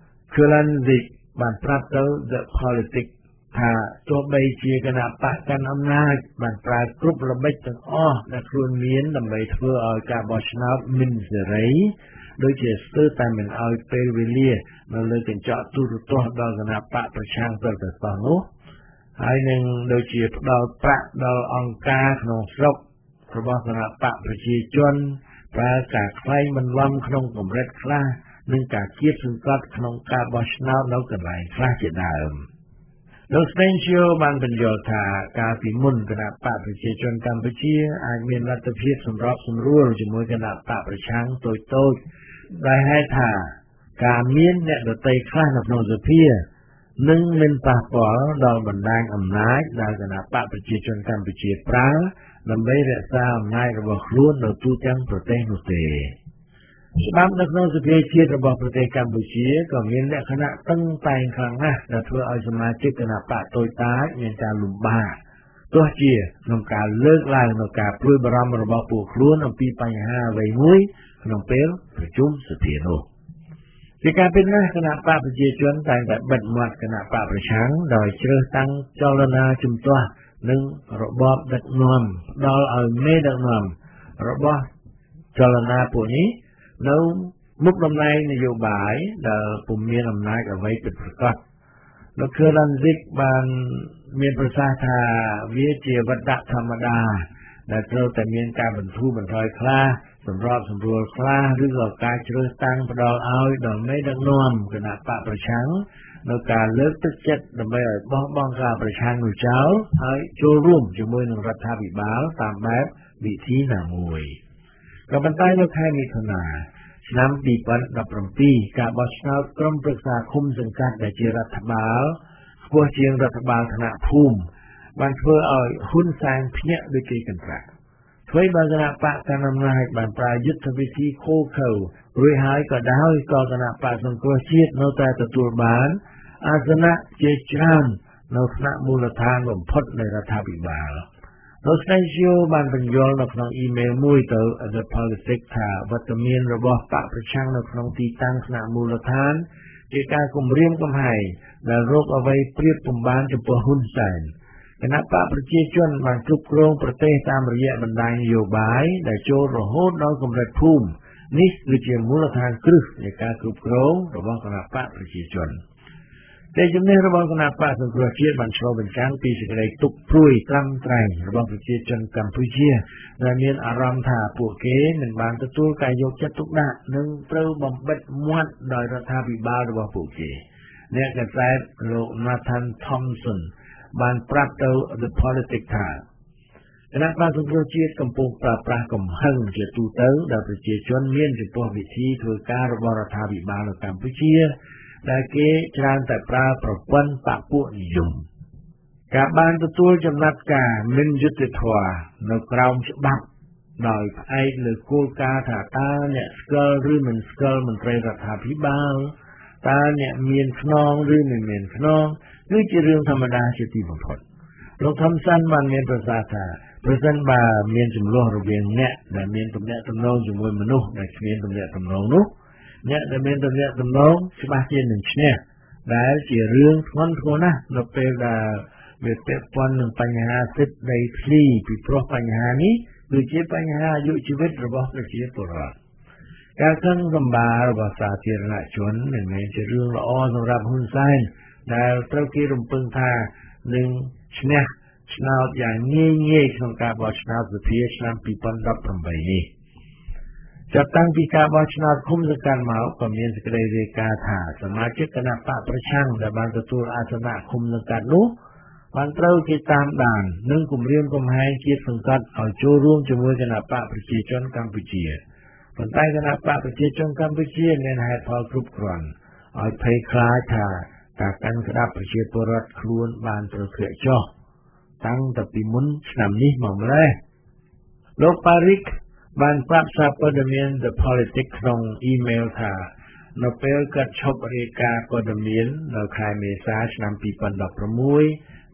Kulanzik បានប្រាប់ទៅ The Politics ថាទោះបីជាគណៈបកកាន់អំណាចបានប្រើគ្រប់ល្បិចទាំងអស់ដែលខ្លួនមានដើម្បីធ្វើឲ្យការបោះឆ្នោតមានសេរីដូចជាស្ទើរតែមិនឲ្យពេលវេលានៅលើកញ្ចក់ទូរទស្សន៍ដល់គណៈបកប្រឆាំងទៅទៅសោះនោះហើយនឹងដូចជាផ្ដល់ប្រាក់ដល់អង្គការក្នុងស្រុករបស់គណៈបកប្រជាជនប្រើការខ្លែងបន្លំក្នុងកម្រិតខ្លះនិងការគៀបសង្កត់ក្នុងការបោះឆ្នោតនៅកន្លែងខ្លះជាដើមលោកស្ទេនឈៀវបានបញ្យល់ថាការពីមុនគណៈបកប្រជាជនកម្ពុជាអាចមានលទ្ធភាពសម្របសម្រួលជាមួយគណៈបកប្រឆាំងតូចតូចដែលហេតុថាការមានអ្នកដទៃខ្លះនៅក្នុងសភានឹងមិនប៉ះពាល់ដល់បណ្ដាញអំណាចដែលគណៈបកប្រជាជនកម្ពុជាប្រើដើម្បីរក្សាអំណាចរបស់ខ្លួននៅទូទាំងប្រទេសនោះទេច្បាប់នៅក្នុងសភាជាតិរបស់ប្រទេសកម្ពុជាក៏មានលក្ខណៈតឹងតែងខ្លាំងណាស់ដែលធ្វើឲ្យសមាជិកគណៈបកតូចតាចមានការលំបាកទោះជាក្នុងការលើកឡើងនូវការព្រួយបារម្ភរបស់ពួកខ្លួនអំពីបញ្ហាអ្វីមួយក្នុងពេលប្រជុំសភានោះជាការពិតណាស់គណៈបកប្រជាជនតែងតែបិទមាត់គណៈបកប្រឆាំងដោយជ្រើសតាំងចលនាជំទាស់និងរបបដឹកនាំផ្ដល់ឲ្យមេដឹកនាំរបស់ចលនាពួកនេះនៅមុខតំណែងនយោបាយដែលពុំមានអំណាចអ្វីពិតប្រាកដលោក Kulanzik បានមានប្រសាសន៍ថាវាជាវត្តធម្មតាដែលត្រូវតែមានការបន្ធូរបន្ថយខ្លះសម្របសម្រួលខ្លះឬក៏ការជ្រើសតាំងផ្ដល់ឲ្យដល់មេដឹកនាំគណៈបកប្រឆាំងនៅការលើកទឹកចិត្តដើម្បីឲ្យបោះបង់ការប្រឆាំងនោះចោលហើយចូលរួមជាមួយនឹងរដ្ឋាភិបាលតាមបែបវិធីណាមួយក៏ប៉ុន្តែនៅខែមិថុនាឆ្នាំពីរពាន់ដប់ប្រាំពីរការបោះឆ្នោតក្រុមប្រឹក្សាឃុំសង្កាត់ដែលជារដ្ឋបាលខ្ពស់ជាងរដ្ឋបាលថ្នាក់ភូមិបានធ្វើឲ្យហ៊ុនសែនភ្ញាក់ដូចគេកន្ត្រាក់អ្វីបើគណៈបកកណ្ដាលអំណាចបានប្រើយុទ្ធវិធីខូខើរួចហើយក៏ដោយក៏គណៈបកសង្គ្រោះជាតិនៅតែទទួលបានអាសនៈជាច្រើននៅថ្នាក់មូលដ្ឋានបំផុតនៃរដ្ឋាភិបាលលោកស្រីឈៀវបានបញ្យល់នៅក្នុងអ៊ីមែលមួយទៅ The Politics ថាវត្តមានរបស់បកប្រឆាំងនៅក្នុងទីតាំងថ្នាក់មូលដ្ឋានជាការគំរាមកំហែងដែលរកអ្វីប្រៀបពុំបានចំពោះហ៊ុនសែនគណៈបកប្រជាជនបានគ្រប់គ្រងប្រទេសតាមរយៈបណ្ដាញនយោបាយដែលចូលរហូតដល់កម្រិតភូមិនេះគឺជាមូលដ្ឋានគ្រឹះនៃការគ្រប់គ្រងរបស់គណៈបកប្រជាជនតែជំនឿរបស់គណៈបកសង្គ្រោះជាតិបានឆ្លុះបញ្ចាំងពីសេចក្តីទុកព្រួយត្រាំត្រែងរបស់ប្រជាជនកម្ពុជាដែលមានអារម្មណ៍ថាពួកគេមិនបានទទួលការយកចិត្តទុកដាក់និងត្រូវបំបិទមាត់ដោយរដ្ឋាភិបាលរបស់ពួកគេអ្នកកសែតលោក Nathan Thompson បានប្រាប់ទៅ The Politics ថាគណៈបកសង្គ្រោះជាតិកំពុងប្រើប្រាស់កំហឹងជាទូទៅដែលប្រជាជនមានចំពោះវិធីធ្វើការរបស់រដ្ឋាភិបាលនៅកម្ពុជាដែលគេច្រើនតែប្រើប្រព័ន្ធបពុនិយមការបានទទួលចំណាត់ការមិនយុត្តិធម៌នៅក្រោមច្បាប់ដោយផ្អែកលើគោលការណ៍ថាតើអ្នកស្គាល់ឬមិនស្គាល់មន្ត្រីរដ្ឋាភិបាលតើអ្នកមានខ្នងឬមិនមានខ្នងគឺជារឿងធម្មតាជាទីបំផុតលោក Thompson បានមានប្រសាសន៍ថាប្រសិនបើមានចំនួនរវាងអ្នកដែលមានទំនាក់ទំនងជាមួយមនុស្សដែលគ្មានទំនាក់ទំនងនោះអ្នកដែលមានទំនាក់ទំនងច្បាស់ជានឹងឈ្នះដែលជារឿងធ្ងន់ធ្ងរណាស់នៅពេលដែលវាពាក់ព័ន្ធនឹងបញ្ហាសិទ្ធិដីធ្លីពីព្រោះបញ្ហានេះគឺជាបញ្ហាអាយុជីវិតរបស់ប្រជាពលរដ្ឋការខឹងសម្បាររបស់សាធារណជនមិនមែនជារឿងល្អសម្រាប់ហ៊ុនសែនដែលត្រូវគេរំពឹងថានឹងឈ្នះឆ្នោតយ៉ាងងាយងាយក្នុងការបោះឆ្នោតសភាឆ្នាំពីរពាន់ដប់ប្រាំបីនេះចាប់តាំងពីការបោះឆ្នោតឃុំសង្កាត់មកក៏មានសេចក្តីរាយការណ៍ថាសមាជិកគណៈបកប្រឆាំងដែលបានទទួលអាសនៈឃុំសង្កាត់នោះបានត្រូវគេតាមដាននិងគំរាមកំហែងជាតិសង្កត់ឲ្យចូលរួមជាមួយគណៈបកប្រជាជនកម្ពុជាប៉ុន្តែគណៈបកប្រជាជនកម្ពុជាមានហេតុផលគ្រប់គ្រាន់ឲ្យភ័យខ្លាចថាការកាន់ក្តាប់ប្រជាពលរដ្ឋខ្លួនបានត្រូវធ្លាក់ចុះតាំងតែពីមុនឆ្នាំនេះមកម្ល៉េះលោកប៉ារីកបានប្រាប់សារព័ត៌មាន The Politics ក្នុងអ៊ីមែលថានៅពេលគាត់ឈប់រាយការណ៍ព័ត៌មាននៅខែមេសាឆ្នាំពីរពាន់ដប់ប្រាំមួយគ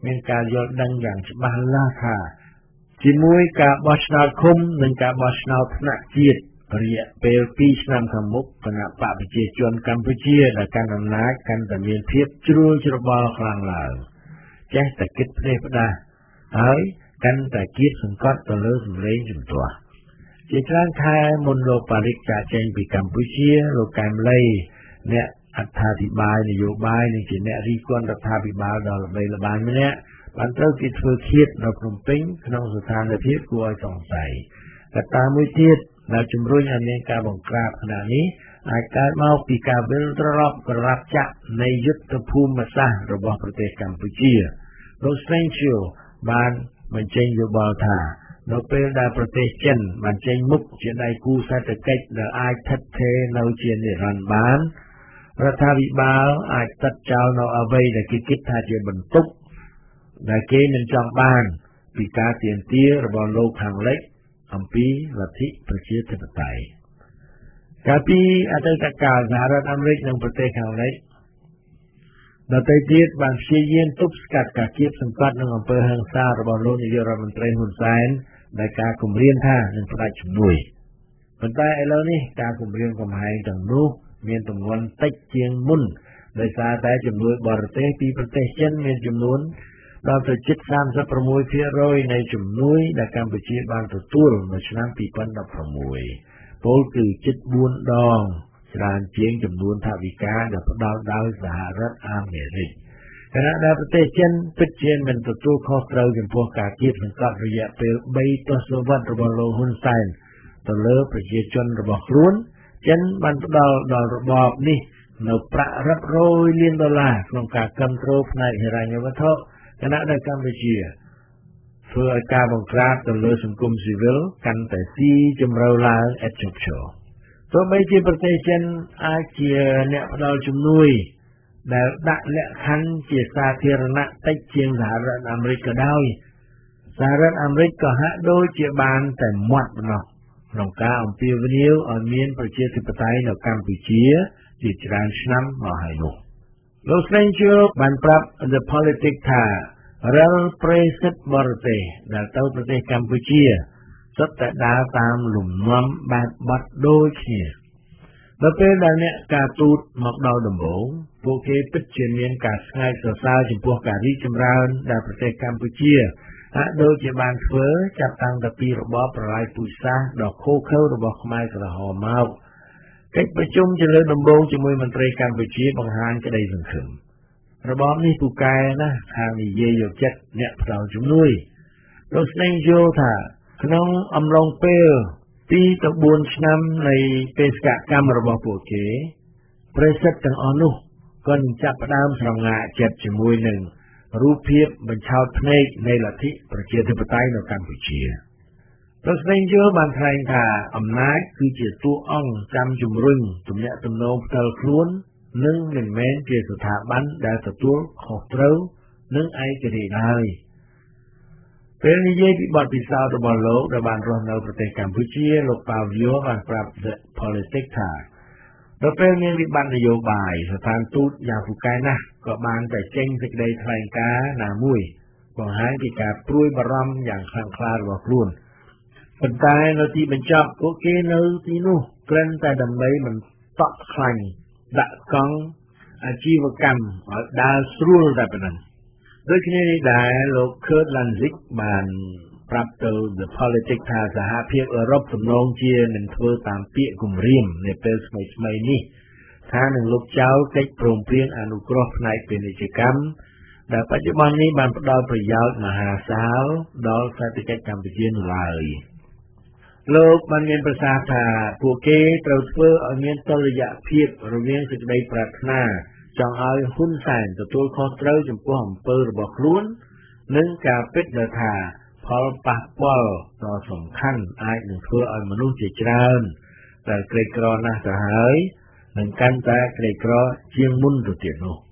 មានការយល់ដឹងយ៉ាងច្បាស់លាស់ថាជាមួយការបោះឆ្នោតឃុំនិងការបោះឆ្នោតថ្នាក់ជាតិរយៈពេលពីរឆ្នាំខាងមុខគណៈបកប្រជាជនកម្ពុជាដែលកាន់អំណាចកាន់តែមានភាពជ្រួលជ្របល់ខ្លាំងឡើងចេះតែគិតផ្ដេសផ្ដាសហើយកាន់តែគៀបសង្កត់ទៅលើសម្លេងជំទាស់ជាច្រើនខែមុនលោកប៉ារីកចាកចេញពីកម្ពុជាលោកកែមលីអ្នកអត្ថាធិប្បាយនយោបាយនិងជាអ្នករិះគន់រដ្ឋាភិបាលដ៏ល្បីល្បាញម្នាក់បានត្រូវគេធ្វើឃាតនៅភ្នំពេញក្នុងស្ថានភាពគួរឲ្យសង្ស័យកត្តាមួយទៀតដែលជំរុញឲ្យមានការបង្ក្រាបខណៈនេះអាចកើតមកពីការវិលត្រឡប់ប្រឡាប់ចាក់នៃយុទ្ធភូមិសាស្ត្ររបស់ប្រទេសកម្ពុជាលោក Strangio បានបញ្ចេញយោបល់ថានៅពេលដែលប្រទេសចិនបានចេញមុខជាដៃគូសេដ្ឋកិច្ចដែលអាចថិតថេរនៅជានិរន្តរ៍បានរដ្ឋាភិបាលអាចตัดចោលនៅអ្វីដែលគេគិតថាជាបន្ទុកដែលគេមិនចង់បានពីការទាមទាររបស់លោកខាងលិចអំពីលទ្ធិប្រជាធិបតេយ្យកាលពីអតីតកាលសហរដ្ឋអាមេរិកនិងប្រទេសខាងលិចដទៃទៀតបានព្យាយាមទប់ស្កាត់ការគៀបសង្កត់នឹងអំពើហិង្សារបស់លោកនាយករដ្ឋមន្ត្រីហ៊ុនសែនដែលការគម្រាមថានឹងផ្ដាច់ជំនួយប៉ុន្តែឥឡូវនេះការគម្រាមកំហែងទាំងនោះមានទម្ងន់តិចជាងមុនដោយសារតែជំនួយបរទេសពីប្រទេសចិនមានចំនួនដល់ទៅជិត សាមសិបប្រាំមួយភាគរយ នៃជំនួយដែលកម្ពុជាបានទទួលនៅឆ្នាំពីរពាន់ដប់ប្រាំមួយពោលគឺជិតបួនដងច្រើនជាងចំនួនថវិកាដែលផ្ដល់ដោយសហរដ្ឋអាមេរិកខណៈដែលប្រទេសចិនពិតជាមិនទទួលខុសត្រូវចំពោះការគៀបសង្កត់រយៈពេលបីទសវត្សរ៍របស់លោកហ៊ុនសែនទៅលើប្រជាជនរបស់ខ្លួនចិនបានផ្ដល់ដល់របបនេះនៅប្រាក់រាប់រយលានដុល្លារក្នុងការគ្រប់គ្រងផ្នែកហិរញ្ញវត្ថុខណៈដែលកម្ពុជាធ្វើឲ្យការបង្ក្រាបទៅលើសង្គមស៊ីវិលកាន់តែស៊ីជម្រៅឡើងឥតឈប់ឈរទោះបីជាប្រទេសចិនអាចជាអ្នកផ្ដល់ជំនួយដែលដាក់លក្ខខណ្ឌជាសាធារណៈតិចជាងសហរដ្ឋអាមេរិកក៏ដោយសហរដ្ឋអាមេរិកក៏ហាក់ដូចជាបានតែមាត់ប៉ុណ្ណោះក្នុងការអំពាវនាវឲ្យមានប្រជាធិបតេយ្យនៅកម្ពុជាជាច្រើនឆ្នាំមកហើយនោះលោកស្រីជឿបានប្រាប់ The Politics ថារាល់ប្រេសិតបរទេសដែលទៅប្រទេសកម្ពុជាសុទ្ធតែដើរតាមលំនាំបែបបត់ដូចគ្នាដល់ពេលដែលអ្នកការទូតមកដល់ដំបូងពួកគេពិតជាមានការស្ងើចសរសើរចំពោះការរីកចម្រើនដែលប្រទេសកម្ពុជាហាក់ដូចជាបានធ្វើចាប់តាំងពីពីរបបប្រល័យពូជសាសន៍ដ៏ឃោរឃៅរបស់ខ្មែរក្រហមមកកិច្ចប្រជុំជាលើកដំបូងជាមួយមន្ត្រីកម្ពុជាបង្ហាញក្តីសង្ឃឹមរបបនេះពូកែណាស់ខាងនិយាយយកចិត្តអ្នកផ្ដល់ជំនួយលោកស្នែងយល់ថាក្នុងអំឡុងពេលពីរទៅបួនឆ្នាំនៃបេសកកម្មរបស់ពួកគេប្រិសិទ្ធទាំងអស់នោះក៏នឹងចាប់ផ្ដើមស្រងាកចិត្តជាមួយនឹងរូបភាពបញ្ឆោតភ្នែកនៃលទ្ធិប្រជាធិបតេយ្យនៅកម្ពុជាលោកស្នែងយល់បានថ្លែងថាអំណាចគឺជាតួអង្គចាំជំរុញទំនាក់ទំនងផ្ទាល់ខ្លួននិងមិនមែនជាស្ថាប័នដែលទទួលខុសត្រូវនិងឯករាជ្យឡើយពេលនិយាយពីបទពិសោធន៍របស់លោកដែលបានរស់នៅប្រទេសកម្ពុជាលោកប៉ាវយ៉ូបានប្រាប់ The Politics ថាដល់ពេលមានវិបត្តិនយោបាយស្ថានទូតយ៉ាងពូកែណាស់ក៏បានតែចេញសេចក្តីថ្លែងការណ៍ណាមួយបង្ហាញពីការព្រួយបារម្ភយ៉ាងខ្លាំងក្លារបស់ខ្លួនប៉ុន្តែនៅទីបញ្ចប់ពួកគេនៅទីនោះគ្រាន់តែដើម្បីបន្តក់ខ្លាញ់ដាក់កង់អាជីវកម្មឲ្យដើរស្រួលតែប៉ុណ្ណឹងដូចគ្នានេះដែរលោក Kurt Landgraf បានប្រាប់ទៅ The Politics ថាសហភាពអឺរ៉ុបទំនងជានឹងធ្វើតាមពាក្យគម្រាមនៅពេលថ្មីៗនេះថានឹងលុបចោលកិច្ចព្រមព្រៀងអនុគ្រោះផ្នែកពាណិជ្ជកម្មដែលបច្ចុប្បន្ននេះបានផ្ដល់ប្រយោជន៍មហាសាលដល់សេដ្ឋកិច្ចកម្ពុជានោះឡើយលោកបានមានប្រសាសន៍ថាពួកគេត្រូវធ្វើឲ្យមានតុល្យភាពរវាងសេចក្តីប្រាថ្នាចង់ឲ្យហ៊ុនសែនទទួលខុសត្រូវចំពោះអំពើរបស់ខ្លួននិងការពិតដែលថាផលប៉ះពាល់ដ៏សំខាន់អាចនឹងធ្វើឲ្យមនុស្សជាច្រើនដែលក្រីក្រណាស់ទៅហើយនឹងកាន់តែក្រីក្រជាងមុនទៅទៀតនោះ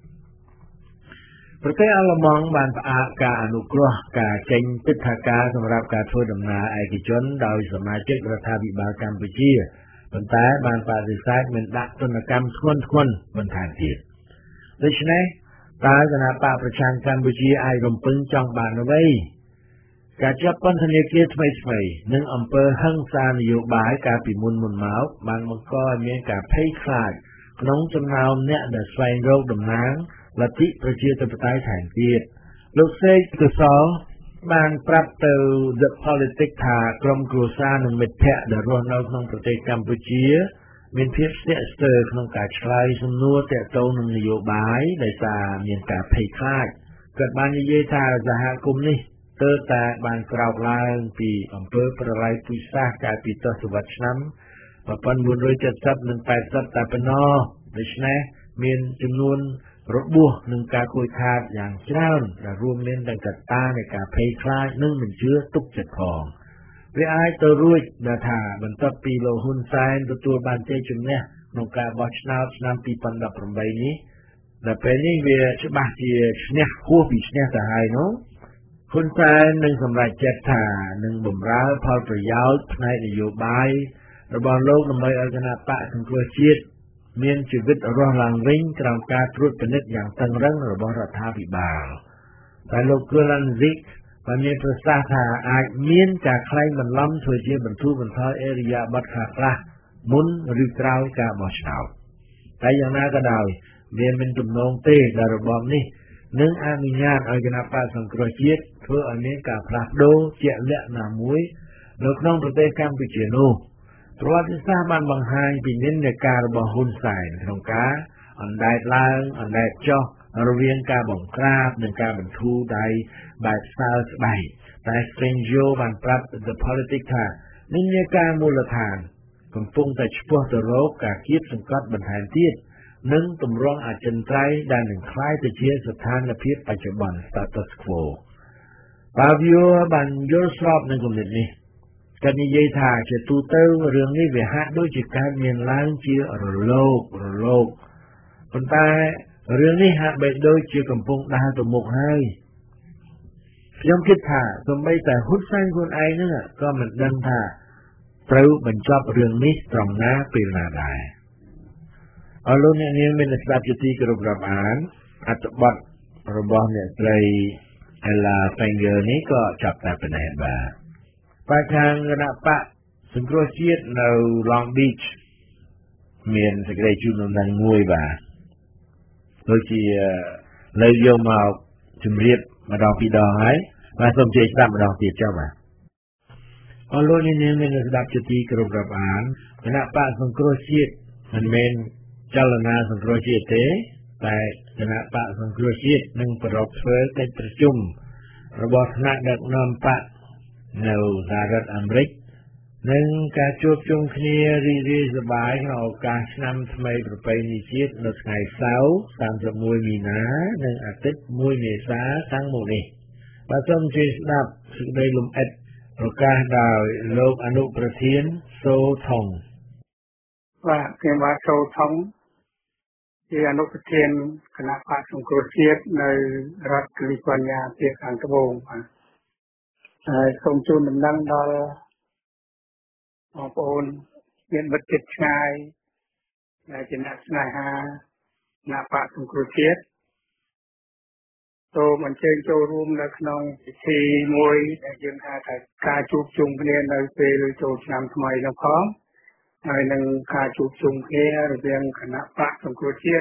ប្រទេសអាល្លឺម៉ង់បានផ្អាកការអនុគ្រោះការចេញទិដ្ឋាការសម្រាប់ការធ្វើដំណើរឯកជនដោយសមាជិករដ្ឋាភិបាលកម្ពុជាប៉ុន្តែបានបដិសេធមិនដាក់ទណ្ឌកម្មធ្ងន់ធ្ងរបន្ថែមទៀតដូច្នេះตายคณะปะประชังกัมพูชีไอรมปึงจังบานเอาไว้การจับปนธนาคารថ្មីថ្មីនិងអំពើហិង្សានយោបាយកាលពីមុនមុនមកបានបង្កឲ្យមានការភ័យខ្លាចក្នុងចំណោមអ្នកដែលស្វែងរកតំណែងលទ្ធិប្រជាធិបតេយ្យថែមទៀតលោកសេកកសលបានប្រាប់ទៅ The Politics ថាក្រុមគ្រួសារនិងមិត្តភ័ក្តិដែលរស់នៅក្នុងប្រទេសកម្ពុជាមានភាពស្ទាក់ស្ទើរក្នុងការឆ្លើយសំណួរទាក់ទងនឹងនយោបាយដោយសារមានការភ័យខ្លាចគាត់បាននិយាយថាសហគមន៍នេះទើបតែបានក្រោកឡើងពីអំពើប្រល័យពូជសាសន៍កាលពីទសវត្សរ៍ឆ្នាំnineteen seventyនិងeightyតែប៉ុណ្ណោះដូច្នេះមានចំនួនរបួសនិងការខូចខាតយ៉ាងច្រើនដែលរួមមានទាំងកត្តានៃការភ័យខ្លាចនិងមិនជឿទុកចិត្តផងវាអាចទៅរួចដែលថាបន្ទាប់ពីលោកហ៊ុនសែនទទួលបានជ័យជំនះក្នុងការបោះឆ្នោតឆ្នាំtwenty eighteenនេះដែលពេលនេះវាច្បាស់ជាឈ្នះហួសពីឈ្នះទៅហើយនោះហ៊ុនសែននឹងសម្រេចចិត្តថានឹងបម្រើផលប្រយោជន៍ផ្នែកនយោបាយរបស់លោកដើម្បីឲ្យគណៈបកសង្គ្រោះជាតិមានជីវិតរស់ឡើងវិញក្រោមការត្រួតពិនិត្យយ៉ាងតឹងរ៉ឹងរបស់រដ្ឋាភិបាលតែលោកគូឡាន់ស៊ីកបានមានប្រសាសន៍ថាអាចមានការក្លែងបន្លំធ្វើជាបន្ធូរបន្ថយអេរិយាបថខ្លះៗមុនឬក្រោយការបោះឆ្នោតតែយ៉ាងណាក៏ដោយវាមិនទំនងទេដែលរបបនេះនឹងអនុញ្ញាតឲ្យគណៈបកសង្គ្រោះជាតិធ្វើឲ្យមានការផ្លាស់ប្ដូរជាក់លាក់ណាមួយនៅក្នុងប្រទេសកម្ពុជានោះប្រវត្តិសាស្ត្របានបង្ហាញពីនិន្នាការរបស់ហ៊ុនសែនក្នុងការអណ្ដែតឡើងអណ្ដែតចុះរវាងការបង្ក្រាបនិងការបន្ធូរដៃបែបសើស្បែកតែ Strange បានប្រាប់ The Politics ថានិន្នាការមូលដ្ឋានកំពុងតែឆ្ពោះទៅរកការគៀបសង្កត់បន្ថែមទៀតនិងទម្រង់អចិន្ត្រៃយ៍ដែលនឹងคล้ายទៅជាស្ថានភាពបច្ចុប្បន្ន status quo បាវីអូបានយល់ស្របនឹងគំនិតនេះគាត់និយាយថាជាទូទៅរឿងនេះវាហាក់ដូចជាកើតមានឡើងជារលករលកប៉ុន្តែរឿងនេះហាក់បីដូចជាកំពុងដើរទៅមុខហើយខ្ញុំគិតថាទោះបីតែហ៊ុនសែនខ្លួនឯងហ្នឹងក៏មិនដឹងថាត្រូវបញ្ចប់រឿងនេះត្រង់ណាពេលណាដែរអរលោកអ្នកនាងមានស្ដាប់ជាទីគោរពរាប់អានអត្ថបទរបស់អ្នកស្រី Ella Finger នេះក៏ចាប់តែប៉ុណ្ណេះបាទបច្ចុប្បន្នគណៈបកសង្គ្រោះជាតិនៅ Long Beach មានសេចក្តីជូនដំណឹងមួយបាទដូចជាលើយកមកជម្រាបម្ដងពីរដងហើយបាទសូមជឿស្ដាប់ម្ដងទៀតចុះបាទអរលោកអ្នកនាងមានស្ដាប់ជាទីគោរពរាប់អានគណៈបកសង្គ្រោះជាតិមិនមែនចលនាសង្គ្រោះជាតិទេតែគណៈបកសង្គ្រោះជាតិនឹងប្រពធ្វើកិច្ចប្រជុំរបស់ថ្នាក់ដឹកនាំបកនៅសហរដ្ឋអាមេរិកនិងការជួបជុំគ្នារីករាយសប្បាយក្នុងឱកាសឆ្នាំថ្មីប្រពៃណីជាតិនៅថ្ងៃសៅរ៍thirty-oneមីនានិងអាទិត្យoneមេសាខាងមុខនេះបាទសូមជួយស្ដាប់សេចក្តីលំអិតប្រកាសដោយលោកអនុប្រធានសូថងបាទខ្ញុំបាទសូថងជាអនុប្រធានគណៈបកសង្គ្រោះជាតិនៅរដ្ឋកាលីហ្វ័រញ៉ាភាគខាងត្បូងបាទហើយសូមជូនដំណឹងដល់បងប្អូនមានមិត្តជិតឆ្ងាយដែលជាអ្នកស្នេហាគណៈបកសង្គ្រោះជាតិសូមអញ្ជើញចូលរួមនៅក្នុងពិធីមួយដែលយើងហៅថាការជួបជុំគ្នានៅពេលចូលឆ្នាំថ្មីនោះផងហើយនឹងការជួបជុំគ្នារវាងគណៈបកសង្គ្រោះជាតិ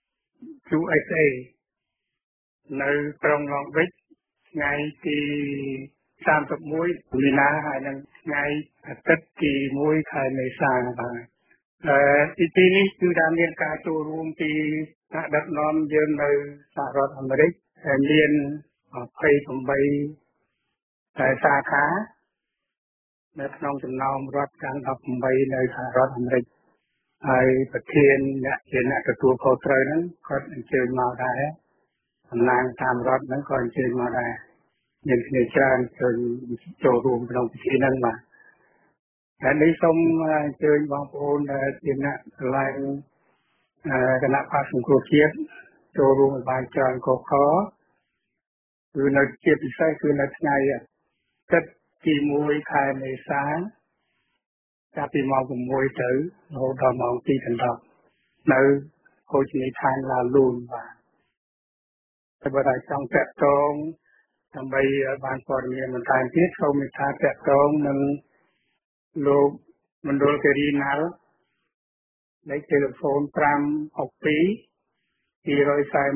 U S A នៅក្រុង Long Beach ថ្ងៃទីthirty-oneមីនាហើយនឹងថ្ងៃអាទិត្យទីoneខែមេសាបាទអឺទីពីរនេះគឺថាមានការចូលរួមពីថ្នាក់ដឹកនាំយើងនៅសហរដ្ឋអាមេរិកដែលមានtwenty-eightតែសាខានៅក្នុងចំណោមរដ្ឋទាំងeighteenនៅសហរដ្ឋអាមេរិកហើយប្រធានអ្នកជាអ្នកទទួលខុសត្រូវហ្នឹងគាត់អញ្ជើញមកដែរតំណាងតាមរដ្ឋហ្នឹងក៏អញ្ជើញមកដែរមានគ្នាច្រើនចូលចូលរួមក្នុងពិធីហ្នឹងបាទហើយនេះសូមអញ្ជើញបងប្អូនដែលជាអ្នកឆ្លងគណៈបកសង្គ្រោះជាតិចូលរួមឲ្យបានច្រើនកកគឺនៅជាពិសេសគឺនៅថ្ងៃអាទិត្យទីoneខែមេសាចាប់ពីម៉ោងsixទៅរហូតដល់ម៉ោងtwoដណ្ដប់នៅភោជនីយដ្ឋានឡាលូនបាទតែបើថាចង់តាក់ទងដើម្បីបានព័ត៌មានបន្ថែមទៀតសូមមេត្តាតាក់ទងនឹងលោកមណ្ឌលគិរីណាល់លេខទូរស័ព្ទ562 241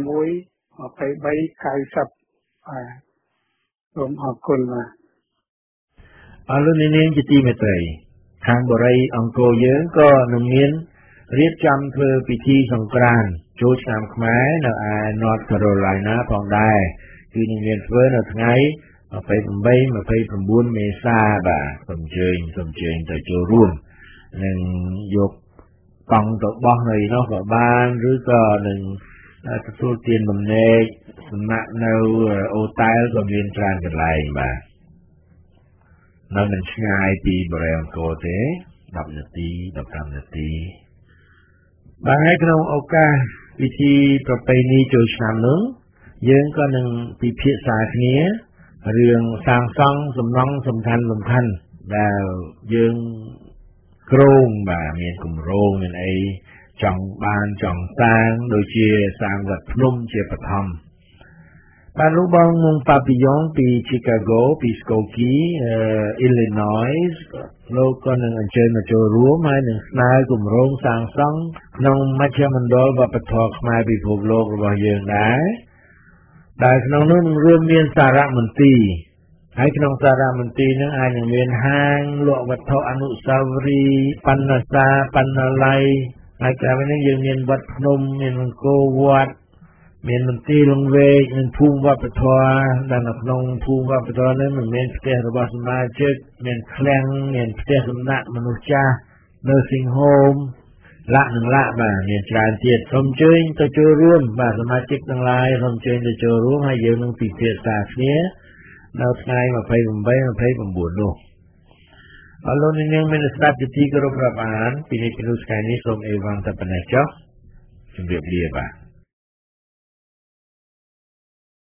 23 90បាទសូមអរគុណបាទអរលោកនាងជាទីមេត្រីខាងបរិយអង្គរយើងក៏នឹងមានរៀបចំធ្វើពិធីសង្ក្រាន្តចូលឆ្នាំខ្មែរនៅឯ North Carolina ផងដែរគឺនឹងមានធ្វើនៅថ្ងៃ28 29មេសាបាទសូមអញ្ជើញសូមអញ្ជើញទៅចូលរួមនឹងយកកង់ទៅបោះនៅនោះក៏បានឬក៏នឹងទទួលទានបំណែកសំណាក់នៅអូតែលក៏មានច្រើនកន្លែងបាទនៅមិនឆ្ងាយពីបរិយាអង្គរទេ10នាទី15នាទីបាទហើយក្នុងឱកាសពិធីប្រពៃណីចូលឆ្នាំនោះយើងក៏នឹងពិភាក្សាគ្នារឿងសាងសង់សំណង់សំខាន់សំខាន់ដែលយើងគ្រោងបាទមានគម្រោងមានអីចង់បានចង់សាងដូចជាសាងវត្តភ្នំជាបឋមបាទលោកបងមុងប៉ាពីយ៉ុងពី Chicago ពី Skokie Illinois លោកក៏នឹងអញ្ជើញមកចូលរួមហើយនឹងស្នើគម្រោងសាងសង់ក្នុងមជ្ឈមណ្ឌលវប្បធម៌ខ្មែរពិភពលោករបស់យើងដែរដែលក្នុងនោះនឹងរួមមានសារមន្ទីរហើយក្នុងសារមន្ទីរនឹងអាចនឹងមានហាងលក់វត្ថុអនុស្សាវរីយ៍បណ្ណសាបណ្ណាល័យហើយក្រៅពីនេះយើងមានវត្តភ្នំមានអង្គរវត្តមានមន្ទីរលង្វែកមានភូមិវប្បធម៌ដែលនៅក្នុងភូមិវប្បធម៌នេះមិនមានផ្ទះរបស់សមាជិកមានឃ្លាំងមានផ្ទះសំណាក់មនុស្សចាស់ nursing home លាក់នឹងលាក់បាទមានច្រើនទៀតសូមអញ្ជើញទៅចូលរួមបាទសមាជិកទាំងឡាយសូមអញ្ជើញទៅចូលរួមហើយយើងនឹងពិភាក្សាគ្នានៅថ្ងៃ28 29នោះអរលោកនាងមានស្ដាប់ជាទីគោរពរាប់អានពីនេះពីនោះថ្ងៃនេះសូមអេវ៉ាន់តែប៉ុណ្ណេះចុះជម្រាបលាបាទ